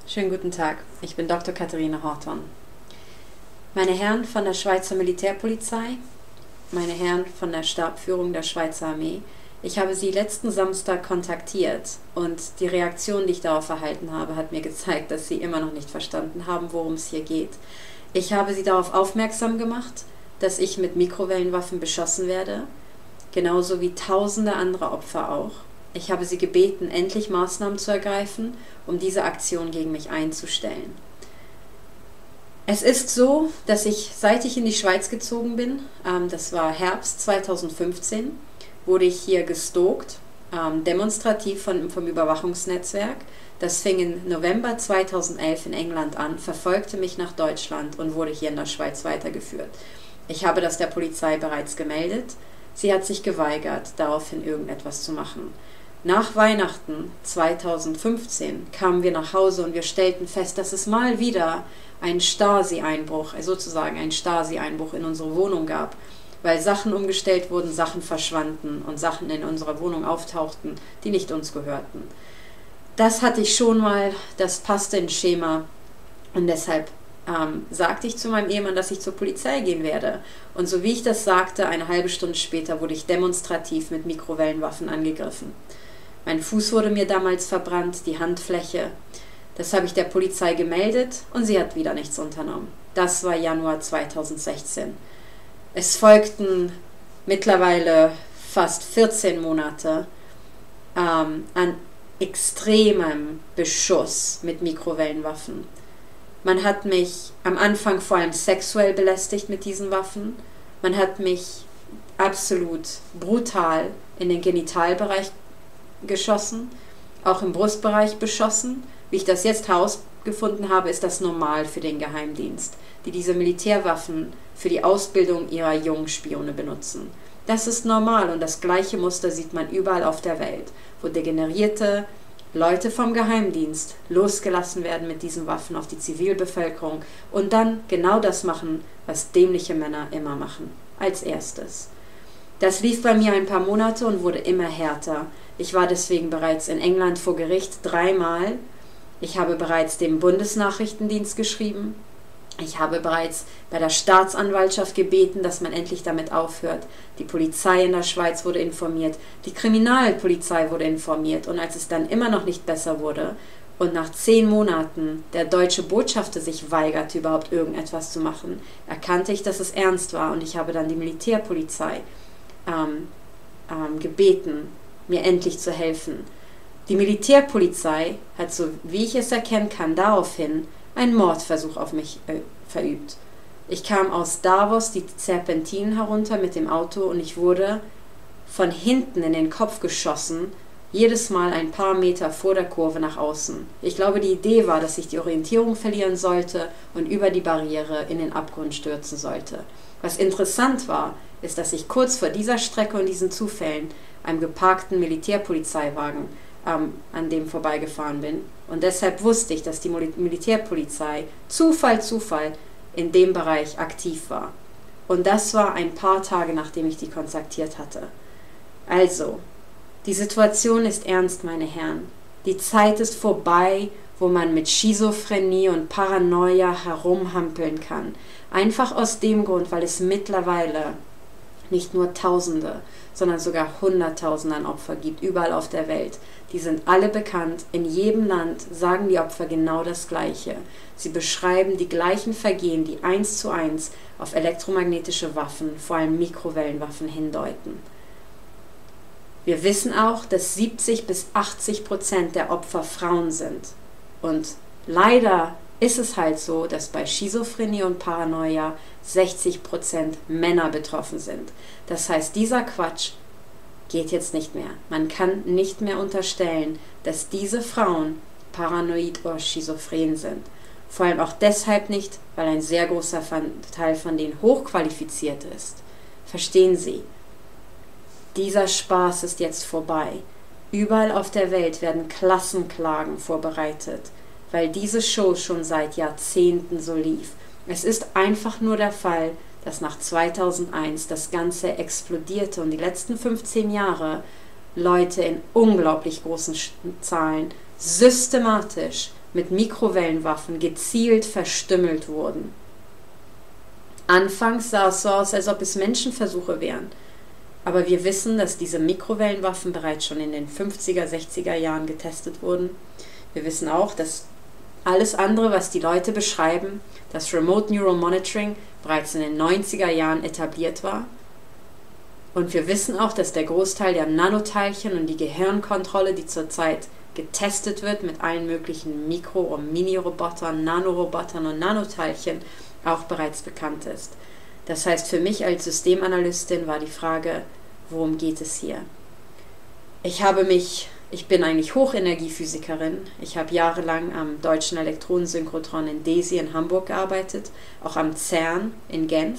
Schönen guten Tag, ich bin Dr. Katharina Horton. Meine Herren von der Schweizer Militärpolizei, meine Herren von der Stabführung der Schweizer Armee, ich habe Sie letzten Samstag kontaktiert und die Reaktion, die ich darauf erhalten habe, hat mir gezeigt, dass Sie immer noch nicht verstanden haben, worum es hier geht. Ich habe Sie darauf aufmerksam gemacht, dass ich mit Mikrowellenwaffen beschossen werde, genauso wie tausende andere Opfer auch. Ich habe Sie gebeten, endlich Maßnahmen zu ergreifen, um diese Aktion gegen mich einzustellen. Es ist so, dass seit ich in die Schweiz gezogen bin, das war Herbst 2015, wurde ich hier gestalkt, demonstrativ vom Überwachungsnetzwerk. Das fing im November 2011 in England an, verfolgte mich nach Deutschland und wurde hier in der Schweiz weitergeführt. Ich habe das der Polizei bereits gemeldet. Sie hat sich geweigert, daraufhin irgendetwas zu machen. Nach Weihnachten 2015 kamen wir nach Hause und wir stellten fest, dass es mal wieder einen Stasi-Einbruch, sozusagen einen Stasi-Einbruch in unsere Wohnung gab, weil Sachen umgestellt wurden, Sachen verschwanden und Sachen in unserer Wohnung auftauchten, die nicht uns gehörten. Das hatte ich schon mal, das passte ins Schema und deshalb sagte ich zu meinem Ehemann, dass ich zur Polizei gehen werde. Und so wie ich das sagte, eine halbe Stunde später wurde ich demonstrativ mit Mikrowellenwaffen angegriffen. Mein Fuß wurde mir damals verbrannt, die Handfläche. Das habe ich der Polizei gemeldet und sie hat wieder nichts unternommen. Das war Januar 2016. Es folgten mittlerweile fast 14 Monate an extremem Beschuss mit Mikrowellenwaffen. Man hat mich am Anfang vor allem sexuell belästigt mit diesen Waffen. Man hat mich absolut brutal in den Genitalbereich geschossen, auch im Brustbereich beschossen. Wie ich das jetzt herausgefunden habe, ist das normal für den Geheimdienst, die diese Militärwaffen für die Ausbildung ihrer jungen Spione benutzen. Das ist normal und das gleiche Muster sieht man überall auf der Welt, wo degenerierte Leute vom Geheimdienst losgelassen werden mit diesen Waffen auf die Zivilbevölkerung und dann genau das machen, was dämliche Männer immer machen, als erstes. Das lief bei mir ein paar Monate und wurde immer härter. Ich war deswegen bereits in England vor Gericht 3-mal. Ich habe bereits dem Bundesnachrichtendienst geschrieben. Ich habe bereits bei der Staatsanwaltschaft gebeten, dass man endlich damit aufhört. Die Polizei in der Schweiz wurde informiert, die Kriminalpolizei wurde informiert und als es dann immer noch nicht besser wurde und nach 10 Monaten der deutsche Botschafter sich weigerte, überhaupt irgendetwas zu machen, erkannte ich, dass es ernst war und ich habe dann die Militärpolizei gebeten, mir endlich zu helfen. Die Militärpolizei hat, so wie ich es erkennen kann, daraufhin einen Mordversuch auf mich verübt. Ich kam aus Davos die Serpentinen herunter mit dem Auto und ich wurde von hinten in den Kopf geschossen, jedes Mal ein paar Meter vor der Kurve nach außen. Ich glaube, die Idee war, dass ich die Orientierung verlieren sollte und über die Barriere in den Abgrund stürzen sollte. Was interessant war, ist, dass ich kurz vor dieser Strecke und diesen Zufällen einem geparkten Militärpolizeiwagen an dem vorbeigefahren bin. Und deshalb wusste ich, dass die Militärpolizei Zufall in dem Bereich aktiv war. Und das war ein paar Tage, nachdem ich die kontaktiert hatte. Also, die Situation ist ernst, meine Herren. Die Zeit ist vorbei, wo man mit Schizophrenie und Paranoia herumhampeln kann. Einfach aus dem Grund, weil es mittlerweile nicht nur Tausende, sondern sogar Hunderttausende an Opfer gibt, überall auf der Welt. Die sind alle bekannt. In jedem Land sagen die Opfer genau das Gleiche. Sie beschreiben die gleichen Vergehen, die 1:1 auf elektromagnetische Waffen, vor allem Mikrowellenwaffen, hindeuten. Wir wissen auch, dass 70-80% der Opfer Frauen sind. Und leider ist es halt so, dass bei Schizophrenie und Paranoia 60% Männer betroffen sind. Das heißt, dieser Quatsch geht jetzt nicht mehr. Man kann nicht mehr unterstellen, dass diese Frauen paranoid oder schizophren sind. Vor allem auch deshalb nicht, weil ein sehr großer Teil von denen hochqualifiziert ist. Verstehen Sie? Dieser Spaß ist jetzt vorbei. Überall auf der Welt werden Klassenklagen vorbereitet, weil diese Show schon seit Jahrzehnten so lief. Es ist einfach nur der Fall, dass nach 2001 das Ganze explodierte und die letzten 15 Jahre Leute in unglaublich großen Zahlen systematisch mit Mikrowellenwaffen gezielt verstümmelt wurden. Anfangs sah es so aus, als ob es Menschenversuche wären. Aber wir wissen, dass diese Mikrowellenwaffen bereits schon in den 50er, 60er Jahren getestet wurden. Wir wissen auch, dass alles andere, was die Leute beschreiben, das Remote Neural Monitoring bereits in den 90er Jahren etabliert war. Und wir wissen auch, dass der Großteil der Nanoteilchen und die Gehirnkontrolle, die zurzeit getestet wird mit allen möglichen Mikro- und Mini-Robotern, Nanorobotern und Nanoteilchen, auch bereits bekannt ist. Das heißt, für mich als Systemanalystin war die Frage, worum geht es hier? Ich bin eigentlich Hochenergiephysikerin. Ich habe jahrelang am Deutschen Elektronensynchrotron in DESY in Hamburg gearbeitet, auch am CERN in Genf.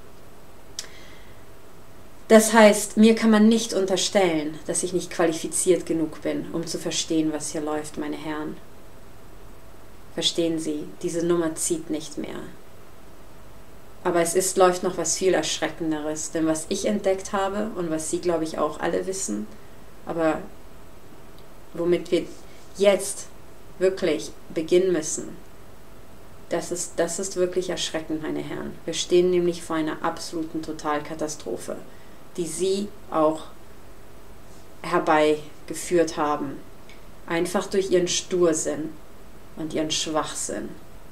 Das heißt, mir kann man nicht unterstellen, dass ich nicht qualifiziert genug bin, um zu verstehen, was hier läuft, meine Herren. Verstehen Sie, diese Nummer zieht nicht mehr. Aber läuft noch was viel Erschreckenderes, denn was ich entdeckt habe und was Sie, glaube ich, auch alle wissen, aber womit wir jetzt wirklich beginnen müssen, das ist wirklich erschreckend, meine Herren. Wir stehen nämlich vor einer absoluten Totalkatastrophe, die Sie auch herbeigeführt haben, einfach durch Ihren Stursinn und Ihren Schwachsinn.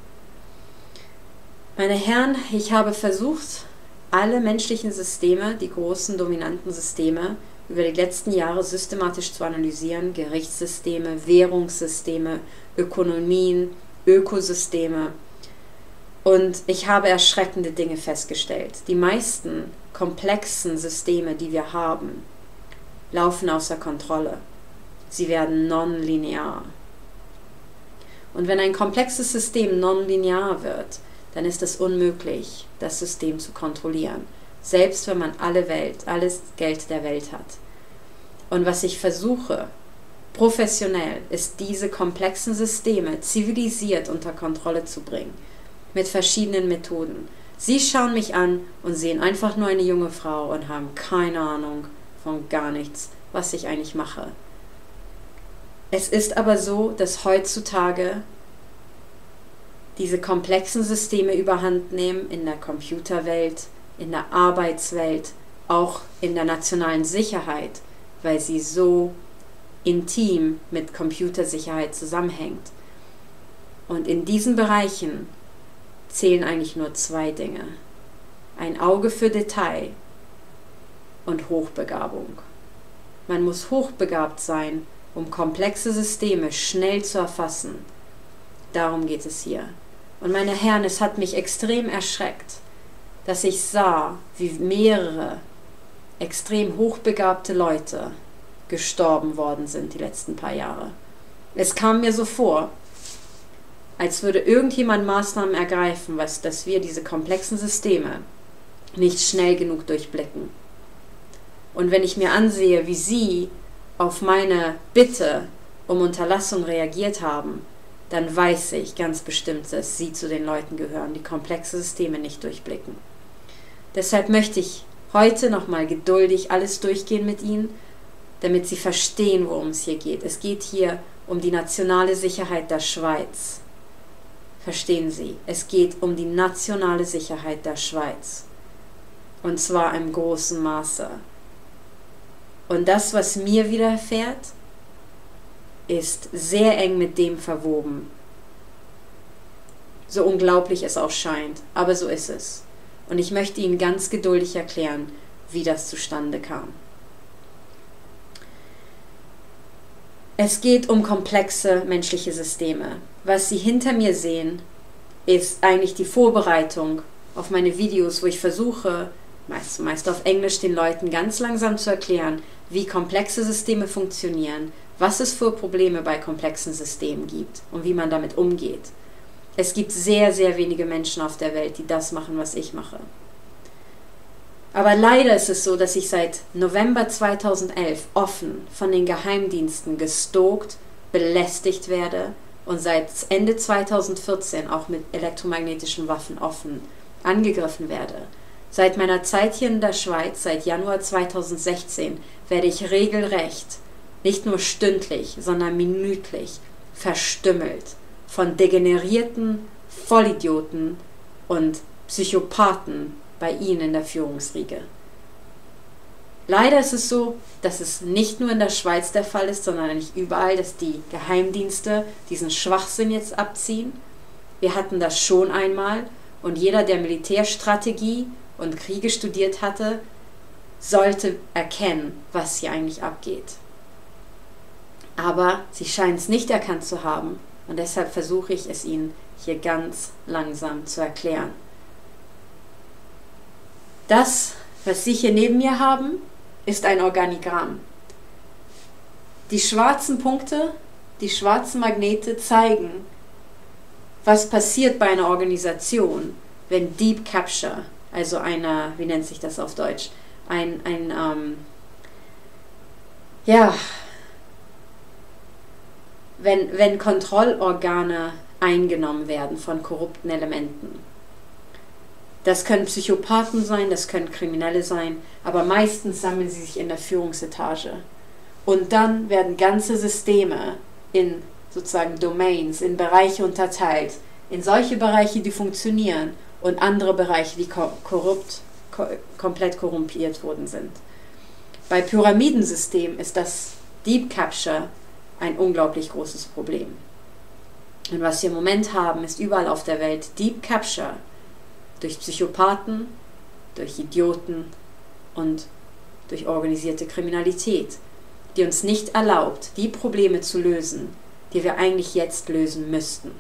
Meine Herren, ich habe versucht, alle menschlichen Systeme, die großen dominanten Systeme, über die letzten Jahre systematisch zu analysieren, Gerichtssysteme, Währungssysteme, Ökonomien, Ökosysteme. Und ich habe erschreckende Dinge festgestellt. Die meisten komplexen Systeme, die wir haben, laufen außer Kontrolle. Sie werden nonlinear. Und wenn ein komplexes System nonlinear wird, dann ist es unmöglich, das System zu kontrollieren, selbst wenn man alles Geld der Welt hat. Und was ich versuche, professionell, ist diese komplexen Systeme zivilisiert unter Kontrolle zu bringen, mit verschiedenen Methoden. Sie schauen mich an und sehen einfach nur eine junge Frau und haben keine Ahnung von gar nichts, was ich eigentlich mache. Es ist aber so, dass heutzutage diese komplexen Systeme überhand nehmen in der Computerwelt, in der Arbeitswelt, auch in der nationalen Sicherheit, weil sie so intim mit Computersicherheit zusammenhängt. Und in diesen Bereichen zählen eigentlich nur zwei Dinge: ein Auge für Detail und Hochbegabung. Man muss hochbegabt sein, um komplexe Systeme schnell zu erfassen. Darum geht es hier. Und meine Herren, es hat mich extrem erschreckt, dass ich sah, wie mehrere extrem hochbegabte Leute gestorben worden sind die letzten paar Jahre. Es kam mir so vor, als würde irgendjemand Maßnahmen ergreifen, dass wir diese komplexen Systeme nicht schnell genug durchblicken. Und wenn ich mir ansehe, wie Sie auf meine Bitte um Unterlassung reagiert haben, dann weiß ich ganz bestimmt, dass Sie zu den Leuten gehören, die komplexe Systeme nicht durchblicken. Deshalb möchte ich heute nochmal geduldig alles durchgehen mit Ihnen, damit Sie verstehen, worum es hier geht. Es geht hier um die nationale Sicherheit der Schweiz. Verstehen Sie, es geht um die nationale Sicherheit der Schweiz. Und zwar im großen Maße. Und das, was mir widerfährt, ist sehr eng mit dem verwoben. So unglaublich es auch scheint, aber so ist es. Und ich möchte Ihnen ganz geduldig erklären, wie das zustande kam. Es geht um komplexe menschliche Systeme. Was Sie hinter mir sehen, ist eigentlich die Vorbereitung auf meine Videos, wo ich versuche, meist auf Englisch, den Leuten ganz langsam zu erklären, wie komplexe Systeme funktionieren, was es für Probleme bei komplexen Systemen gibt und wie man damit umgeht. Es gibt sehr, sehr wenige Menschen auf der Welt, die das machen, was ich mache. Aber leider ist es so, dass ich seit November 2011 offen von den Geheimdiensten gestalkt, belästigt werde und seit Ende 2014 auch mit elektromagnetischen Waffen offen angegriffen werde. Seit meiner Zeit hier in der Schweiz, seit Januar 2016, werde ich regelrecht, nicht nur stündlich, sondern minütlich, verstümmelt von degenerierten Vollidioten und Psychopathen bei ihnen in der Führungsriege. Leider ist es so, dass es nicht nur in der Schweiz der Fall ist, sondern eigentlich überall, dass die Geheimdienste diesen Schwachsinn jetzt abziehen. Wir hatten das schon einmal und jeder, der Militärstrategie und Kriege studiert hatte, sollte erkennen, was hier eigentlich abgeht. Aber sie scheinen es nicht erkannt zu haben und deshalb versuche ich es Ihnen hier ganz langsam zu erklären. Das, was Sie hier neben mir haben, ist ein Organigramm. Die schwarzen Punkte, die schwarzen Magnete zeigen, was passiert bei einer Organisation, wenn Deep Capture, also einer, wie nennt sich das auf Deutsch, wenn Kontrollorgane eingenommen werden von korrupten Elementen. Das können Psychopathen sein, das können Kriminelle sein, aber meistens sammeln sie sich in der Führungsetage. Und dann werden ganze Systeme in sozusagen Domains, in Bereiche unterteilt, in solche Bereiche, die funktionieren und andere Bereiche, die komplett korrumpiert worden sind. Bei Pyramidensystemen ist das Deep Capture ein unglaublich großes Problem. Und was wir im Moment haben, ist überall auf der Welt Deep Capture durch Psychopathen, durch Idioten und durch organisierte Kriminalität, die uns nicht erlaubt, die Probleme zu lösen, die wir eigentlich jetzt lösen müssten.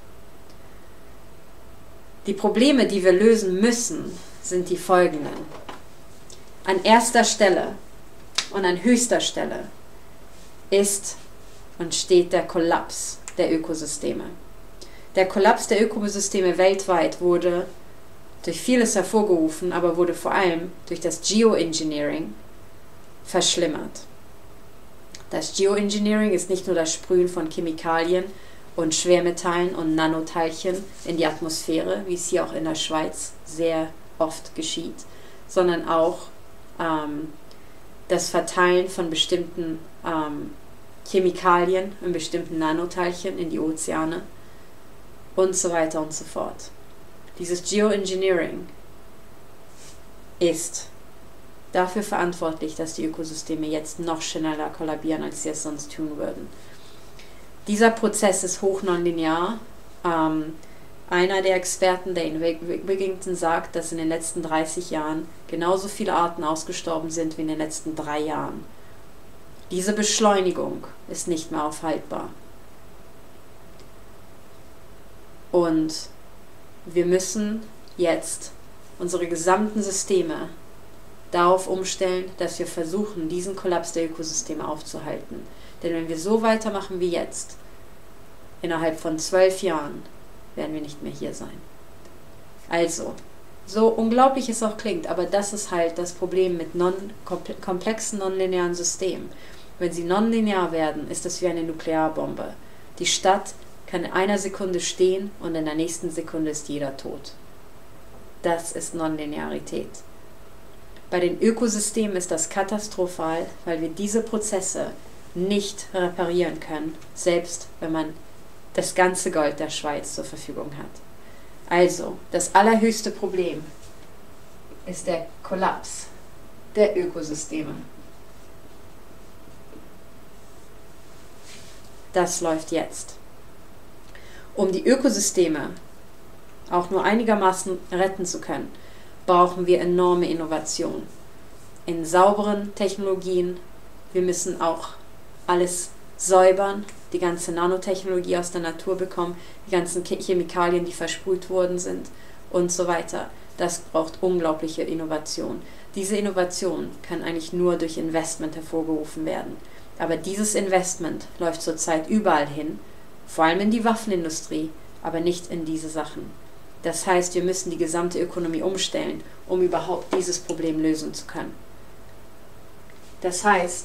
Die Probleme, die wir lösen müssen, sind die folgenden. An erster Stelle und an höchster Stelle ist und steht der Kollaps der Ökosysteme. Der Kollaps der Ökosysteme weltweit wurde durch vieles hervorgerufen, aber wurde vor allem durch das Geoengineering verschlimmert. Das Geoengineering ist nicht nur das Sprühen von Chemikalien und Schwermetallen und Nanoteilchen in die Atmosphäre, wie es hier auch in der Schweiz sehr oft geschieht, sondern auch das Verteilen von bestimmten Chemikalien und bestimmten Nanoteilchen in die Ozeane und so weiter und so fort. Dieses Geoengineering ist dafür verantwortlich, dass die Ökosysteme jetzt noch schneller kollabieren, als sie es sonst tun würden. Dieser Prozess ist hoch nonlinear. Einer der Experten, Dane Wigington, sagt, dass in den letzten 30 Jahren genauso viele Arten ausgestorben sind wie in den letzten 3 Jahren. Diese Beschleunigung ist nicht mehr aufhaltbar. Und wir müssen jetzt unsere gesamten Systeme darauf umstellen, dass wir versuchen, diesen Kollaps der Ökosysteme aufzuhalten. Denn wenn wir so weitermachen wie jetzt, innerhalb von 12 Jahren, werden wir nicht mehr hier sein. Also, so unglaublich es auch klingt, aber das ist halt das Problem mit komplexen nonlinearen Systemen. Wenn sie nonlinear werden, ist das wie eine Nuklearbombe. Die Stadt kann in einer Sekunde stehen und in der nächsten Sekunde ist jeder tot. Das ist Nonlinearität. Bei den Ökosystemen ist das katastrophal, weil wir diese Prozesse nicht reparieren können, selbst wenn man das ganze Gold der Schweiz zur Verfügung hat. Also, das allerhöchste Problem ist der Kollaps der Ökosysteme. Das läuft jetzt. Um die Ökosysteme auch nur einigermaßen retten zu können, brauchen wir enorme Innovation in sauberen Technologien. Wir müssen auch alles säubern, die ganze Nanotechnologie aus der Natur bekommen, die ganzen Chemikalien, die versprüht worden sind und so weiter. Das braucht unglaubliche Innovation. Diese Innovation kann eigentlich nur durch Investment hervorgerufen werden. Aber dieses Investment läuft zurzeit überall hin, vor allem in die Waffenindustrie, aber nicht in diese Sachen. Das heißt, wir müssen die gesamte Ökonomie umstellen, um überhaupt dieses Problem lösen zu können. Das heißt,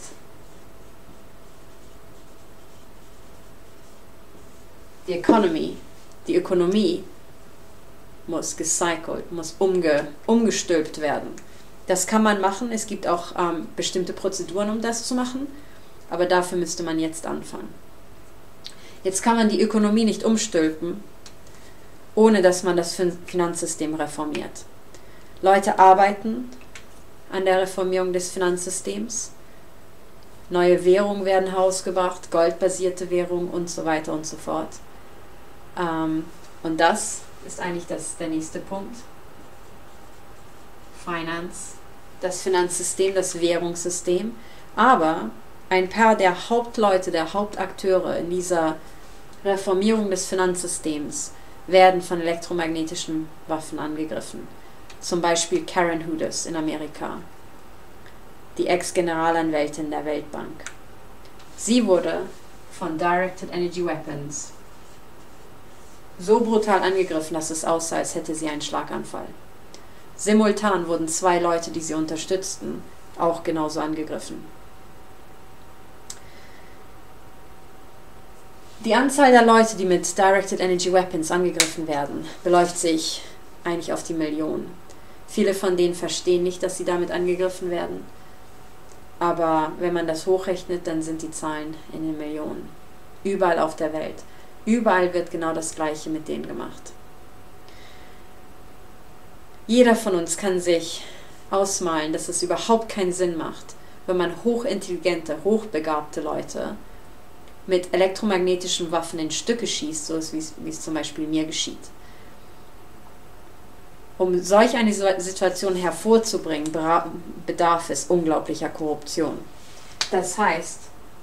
die Ökonomie muss gecycelt, muss umgestülpt werden. Das kann man machen, es gibt auch bestimmte Prozeduren, um das zu machen, aber dafür müsste man jetzt anfangen. Jetzt kann man die Ökonomie nicht umstülpen, ohne dass man das Finanzsystem reformiert. Leute arbeiten an der Reformierung des Finanzsystems. Neue Währungen werden herausgebracht, goldbasierte Währungen und so weiter und so fort. Und das ist eigentlich der nächste Punkt. Das Finanzsystem, das Währungssystem. Aber ein paar der Hauptleute, der Hauptakteure in dieser Reformierung des Finanzsystems werden von elektromagnetischen Waffen angegriffen. Zum Beispiel Karen Hudes in Amerika, die Ex-Generalanwältin der Weltbank. Sie wurde von Directed Energy Weapons so brutal angegriffen, dass es aussah, als hätte sie einen Schlaganfall. Simultan wurden 2 Leute, die sie unterstützten, auch genauso angegriffen. Die Anzahl der Leute, die mit Directed Energy Weapons angegriffen werden, beläuft sich eigentlich auf die Millionen. Viele von denen verstehen nicht, dass sie damit angegriffen werden. Aber wenn man das hochrechnet, dann sind die Zahlen in den Millionen. Überall auf der Welt. Überall wird genau das Gleiche mit denen gemacht. Jeder von uns kann sich ausmalen, dass es überhaupt keinen Sinn macht, wenn man hochintelligente, hochbegabte Leute mit elektromagnetischen Waffen in Stücke schießt, so wie es zum Beispiel mir geschieht. Um solch eine Situation hervorzubringen, bedarf es unglaublicher Korruption. Das heißt,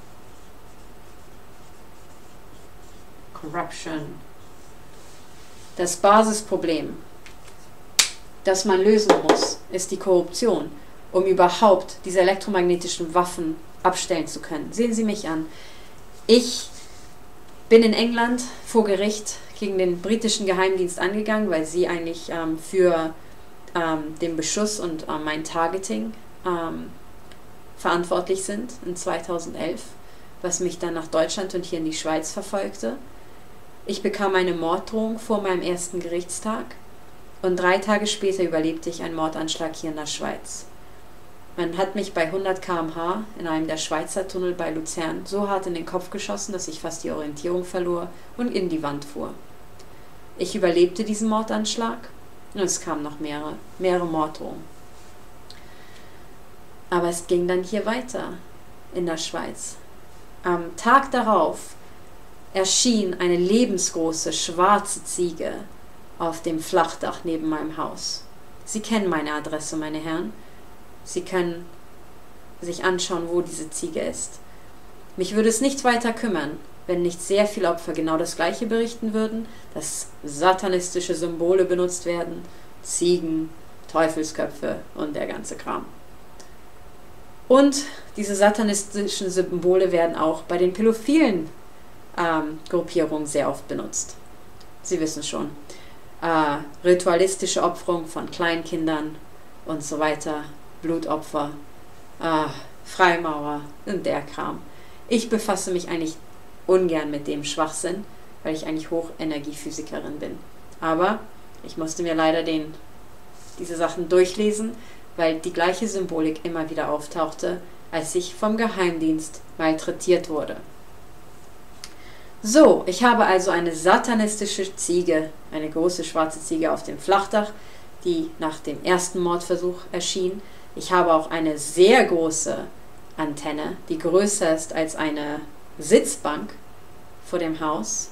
Corruption. Das Basisproblem, das man lösen muss, ist die Korruption, um überhaupt diese elektromagnetischen Waffen abstellen zu können. Sehen Sie mich an. Ich bin in England vor Gericht gegen den britischen Geheimdienst angegangen, weil sie eigentlich für den Beschuss und mein Targeting verantwortlich sind in 2011, was mich dann nach Deutschland und hier in die Schweiz verfolgte. Ich bekam eine Morddrohung vor meinem ersten Gerichtstag und 3 Tage später überlebte ich einen Mordanschlag hier in der Schweiz. Man hat mich bei 100 km/h in einem der Schweizer Tunnel bei Luzern so hart in den Kopf geschossen, dass ich fast die Orientierung verlor und in die Wand fuhr. Ich überlebte diesen Mordanschlag und es kamen noch mehrere Morddrohungen. Aber es ging dann hier weiter in der Schweiz. Am Tag darauf erschien eine lebensgroße schwarze Ziege auf dem Flachdach neben meinem Haus. Sie kennen meine Adresse, meine Herren. Sie können sich anschauen, wo diese Ziege ist. Mich würde es nicht weiter kümmern, wenn nicht sehr viele Opfer genau das Gleiche berichten würden, dass satanistische Symbole benutzt werden, Ziegen, Teufelsköpfe und der ganze Kram. Und diese satanistischen Symbole werden auch bei den pädophilen Gruppierungen sehr oft benutzt. Sie wissen schon. Ritualistische Opferung von Kleinkindern und so weiter, Blutopfer, Freimaurer und der Kram. Ich befasse mich eigentlich ungern mit dem Schwachsinn, weil ich eigentlich Hochenergiephysikerin bin. Aber ich musste mir leider diese Sachen durchlesen, weil die gleiche Symbolik immer wieder auftauchte, als ich vom Geheimdienst malträtiert wurde. So, ich habe also eine satanistische Ziege, eine große schwarze Ziege auf dem Flachdach, die nach dem ersten Mordversuch erschien. Ich habe auch eine sehr große Antenne, die größer ist als eine Sitzbank vor dem Haus,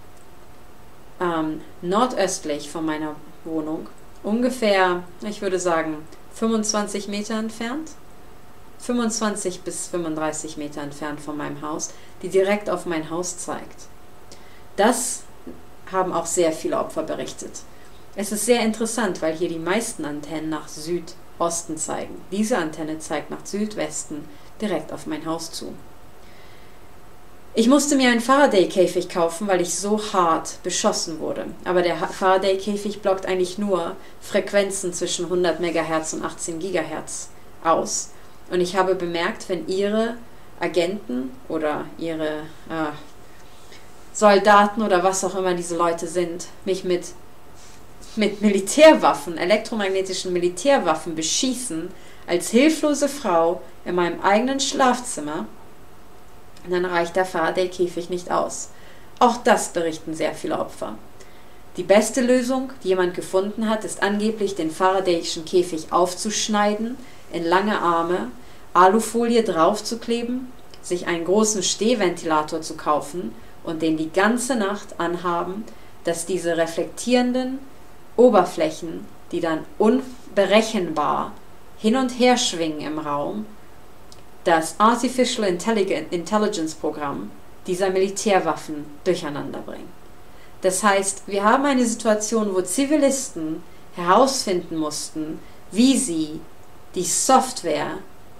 nordöstlich von meiner Wohnung, ungefähr, ich würde sagen, 25 Meter entfernt, 25 bis 35 Meter entfernt von meinem Haus, die direkt auf mein Haus zeigt. Das haben auch sehr viele Opfer berichtet. Es ist sehr interessant, weil hier die meisten Antennen nach Südosten zeigen. Diese Antenne zeigt nach Südwesten, direkt auf mein Haus zu. Ich musste mir einen Faraday-Käfig kaufen, weil ich so hart beschossen wurde. Aber der Faraday-Käfig blockt eigentlich nur Frequenzen zwischen 100 MHz und 18 GHz aus. Und ich habe bemerkt, wenn Ihre Agenten oder Ihre Soldaten oder was auch immer diese Leute sind, mich mit Militärwaffen, elektromagnetischen Militärwaffen beschießen, als hilflose Frau in meinem eigenen Schlafzimmer, dann reicht der Faraday-Käfig nicht aus. Auch das berichten sehr viele Opfer. Die beste Lösung, die jemand gefunden hat, ist angeblich, den Faradayschen Käfig aufzuschneiden, in lange Arme, Alufolie draufzukleben, sich einen großen Stehventilator zu kaufen und den die ganze Nacht anhaben, dass diese reflektierenden Oberflächen, die dann unberechenbar hin und her schwingen im Raum, das Artificial Intelligence Programm dieser Militärwaffen durcheinander bringen. Das heißt, wir haben eine Situation, wo Zivilisten herausfinden mussten, wie sie die Software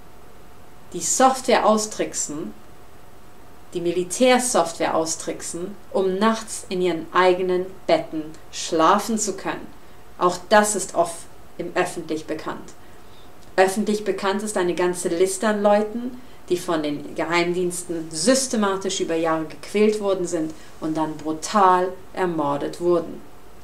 austricksen, die Militärsoftware austricksen, um nachts in ihren eigenen Betten schlafen zu können. Auch das ist oft öffentlich bekannt. Öffentlich bekannt ist eine ganze Liste an Leuten, die von den Geheimdiensten systematisch über Jahre gequält worden sind und dann brutal ermordet wurden.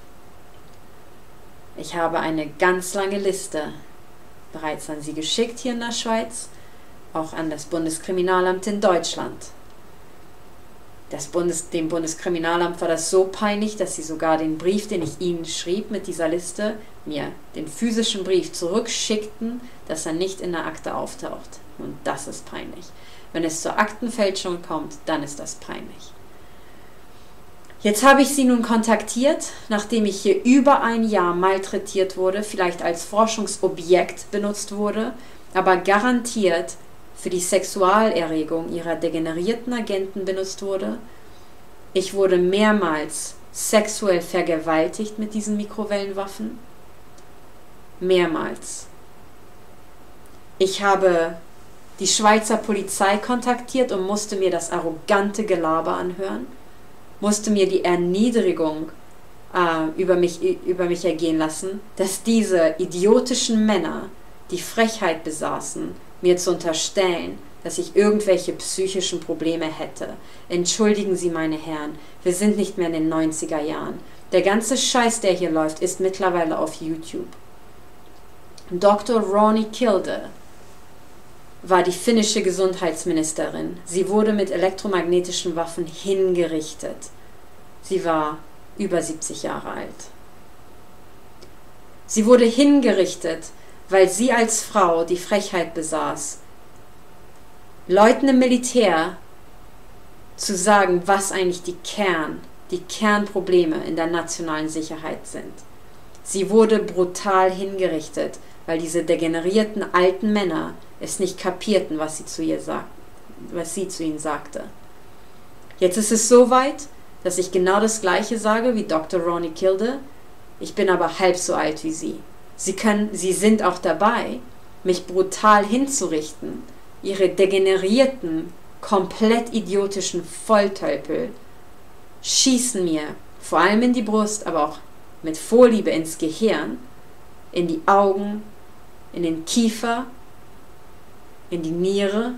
Ich habe eine ganz lange Liste bereits an Sie geschickt hier in der Schweiz, auch an das Bundeskriminalamt in Deutschland. Dem Bundeskriminalamt war das so peinlich, dass sie sogar den Brief, den ich ihnen schrieb mit dieser Liste, mir den physischen Brief zurückschickten, dass er nicht in der Akte auftaucht. Und das ist peinlich. Wenn es zur Aktenfälschung kommt, dann ist das peinlich. Jetzt habe ich sie nun kontaktiert, nachdem ich hier über ein Jahr malträtiert wurde, vielleicht als Forschungsobjekt benutzt wurde, aber garantiert für die Sexualerregung ihrer degenerierten Agenten benutzt wurde. Ich wurde mehrmals sexuell vergewaltigt mit diesen Mikrowellenwaffen. Mehrmals. Ich habe die Schweizer Polizei kontaktiert und musste mir das arrogante Gelaber anhören, musste mir die Erniedrigung über mich ergehen lassen, dass diese idiotischen Männer die Frechheit besaßen, mir zu unterstellen, dass ich irgendwelche psychischen Probleme hätte. Entschuldigen Sie, meine Herren, wir sind nicht mehr in den 90er Jahren. Der ganze Scheiß, der hier läuft, ist mittlerweile auf YouTube. Dr. Ronnie Kilde war die finnische Gesundheitsministerin. Sie wurde mit elektromagnetischen Waffen hingerichtet. Sie war über 70 Jahre alt. Sie wurde hingerichtet, weil sie als Frau die Frechheit besaß, Leuten im Militär zu sagen, was eigentlich die Kernprobleme in der nationalen Sicherheit sind. Sie wurde brutal hingerichtet, weil diese degenerierten alten Männer es nicht kapierten, was sie zu ihnen sagte. Jetzt ist es so weit, dass ich genau das Gleiche sage wie Dr. Ronnie Kilde. Ich bin aber halb so alt wie sie. Sie sind auch dabei, mich brutal hinzurichten. Ihre degenerierten, komplett idiotischen Volltölpel schießen mir vor allem in die Brust, aber auch mit Vorliebe ins Gehirn, in die Augen, in den Kiefer, in die Niere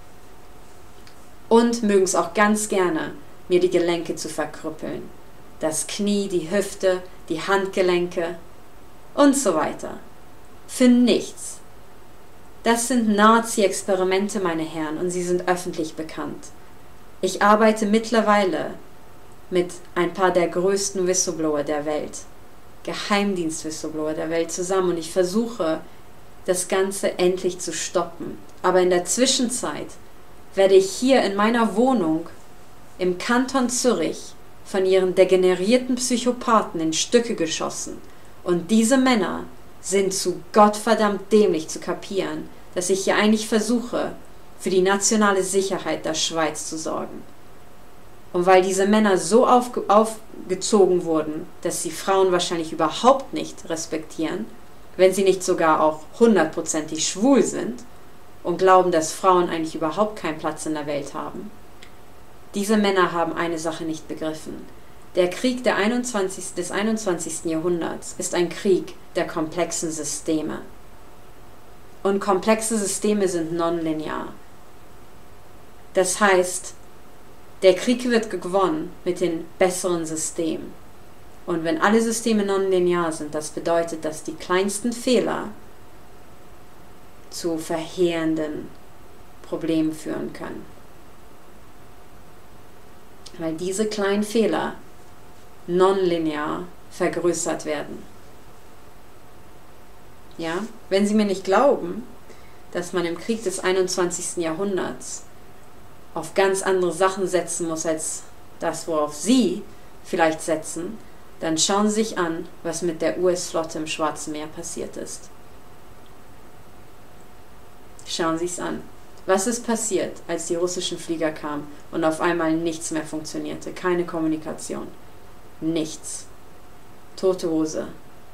und mögen es auch ganz gerne, mir die Gelenke zu verkrüppeln. Das Knie, die Hüfte, die Handgelenke und so weiter. Für nichts. Das sind Nazi-Experimente, meine Herren, und sie sind öffentlich bekannt. Ich arbeite mittlerweile mit ein paar der größten Whistleblower der Welt, Geheimdienst-Whistleblower der Welt zusammen, und ich versuche, das Ganze endlich zu stoppen. Aber in der Zwischenzeit werde ich hier in meiner Wohnung im Kanton Zürich von ihren degenerierten Psychopathen in Stücke geschossen. Und diese Männer sind zu gottverdammt dämlich zu kapieren, dass ich hier eigentlich versuche, für die nationale Sicherheit der Schweiz zu sorgen. Und weil diese Männer so aufgezogen wurden, dass sie Frauen wahrscheinlich überhaupt nicht respektieren, wenn sie nicht sogar auch 100%ig schwul sind und glauben, dass Frauen eigentlich überhaupt keinen Platz in der Welt haben. Diese Männer haben eine Sache nicht begriffen. Der Krieg des 21. Jahrhunderts ist ein Krieg der komplexen Systeme. Und komplexe Systeme sind nonlinear. Das heißt, der Krieg wird gewonnen mit den besseren Systemen. Und wenn alle Systeme nonlinear sind, das bedeutet, dass die kleinsten Fehler zu verheerenden Problemen führen können. Weil diese kleinen Fehler nonlinear vergrößert werden. Ja? Wenn Sie mir nicht glauben, dass man im Krieg des 21. Jahrhunderts auf ganz andere Sachen setzen muss, als das, worauf Sie vielleicht setzen, dann schauen Sie sich an, was mit der US-Flotte im Schwarzen Meer passiert ist. Schauen Sie es an. Was ist passiert, als die russischen Flieger kamen und auf einmal nichts mehr funktionierte? Keine Kommunikation. Nichts. Tote Hose.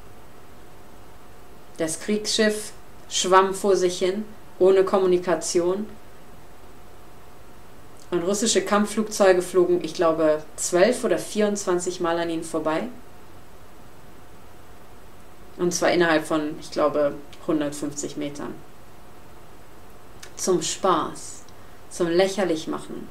Das Kriegsschiff schwamm vor sich hin, ohne Kommunikation. Und russische Kampfflugzeuge flogen, ich glaube, 12 oder 24 Mal an ihnen vorbei. Und zwar innerhalb von, ich glaube, 150 Metern. Zum Spaß, zum Lächerlichmachen.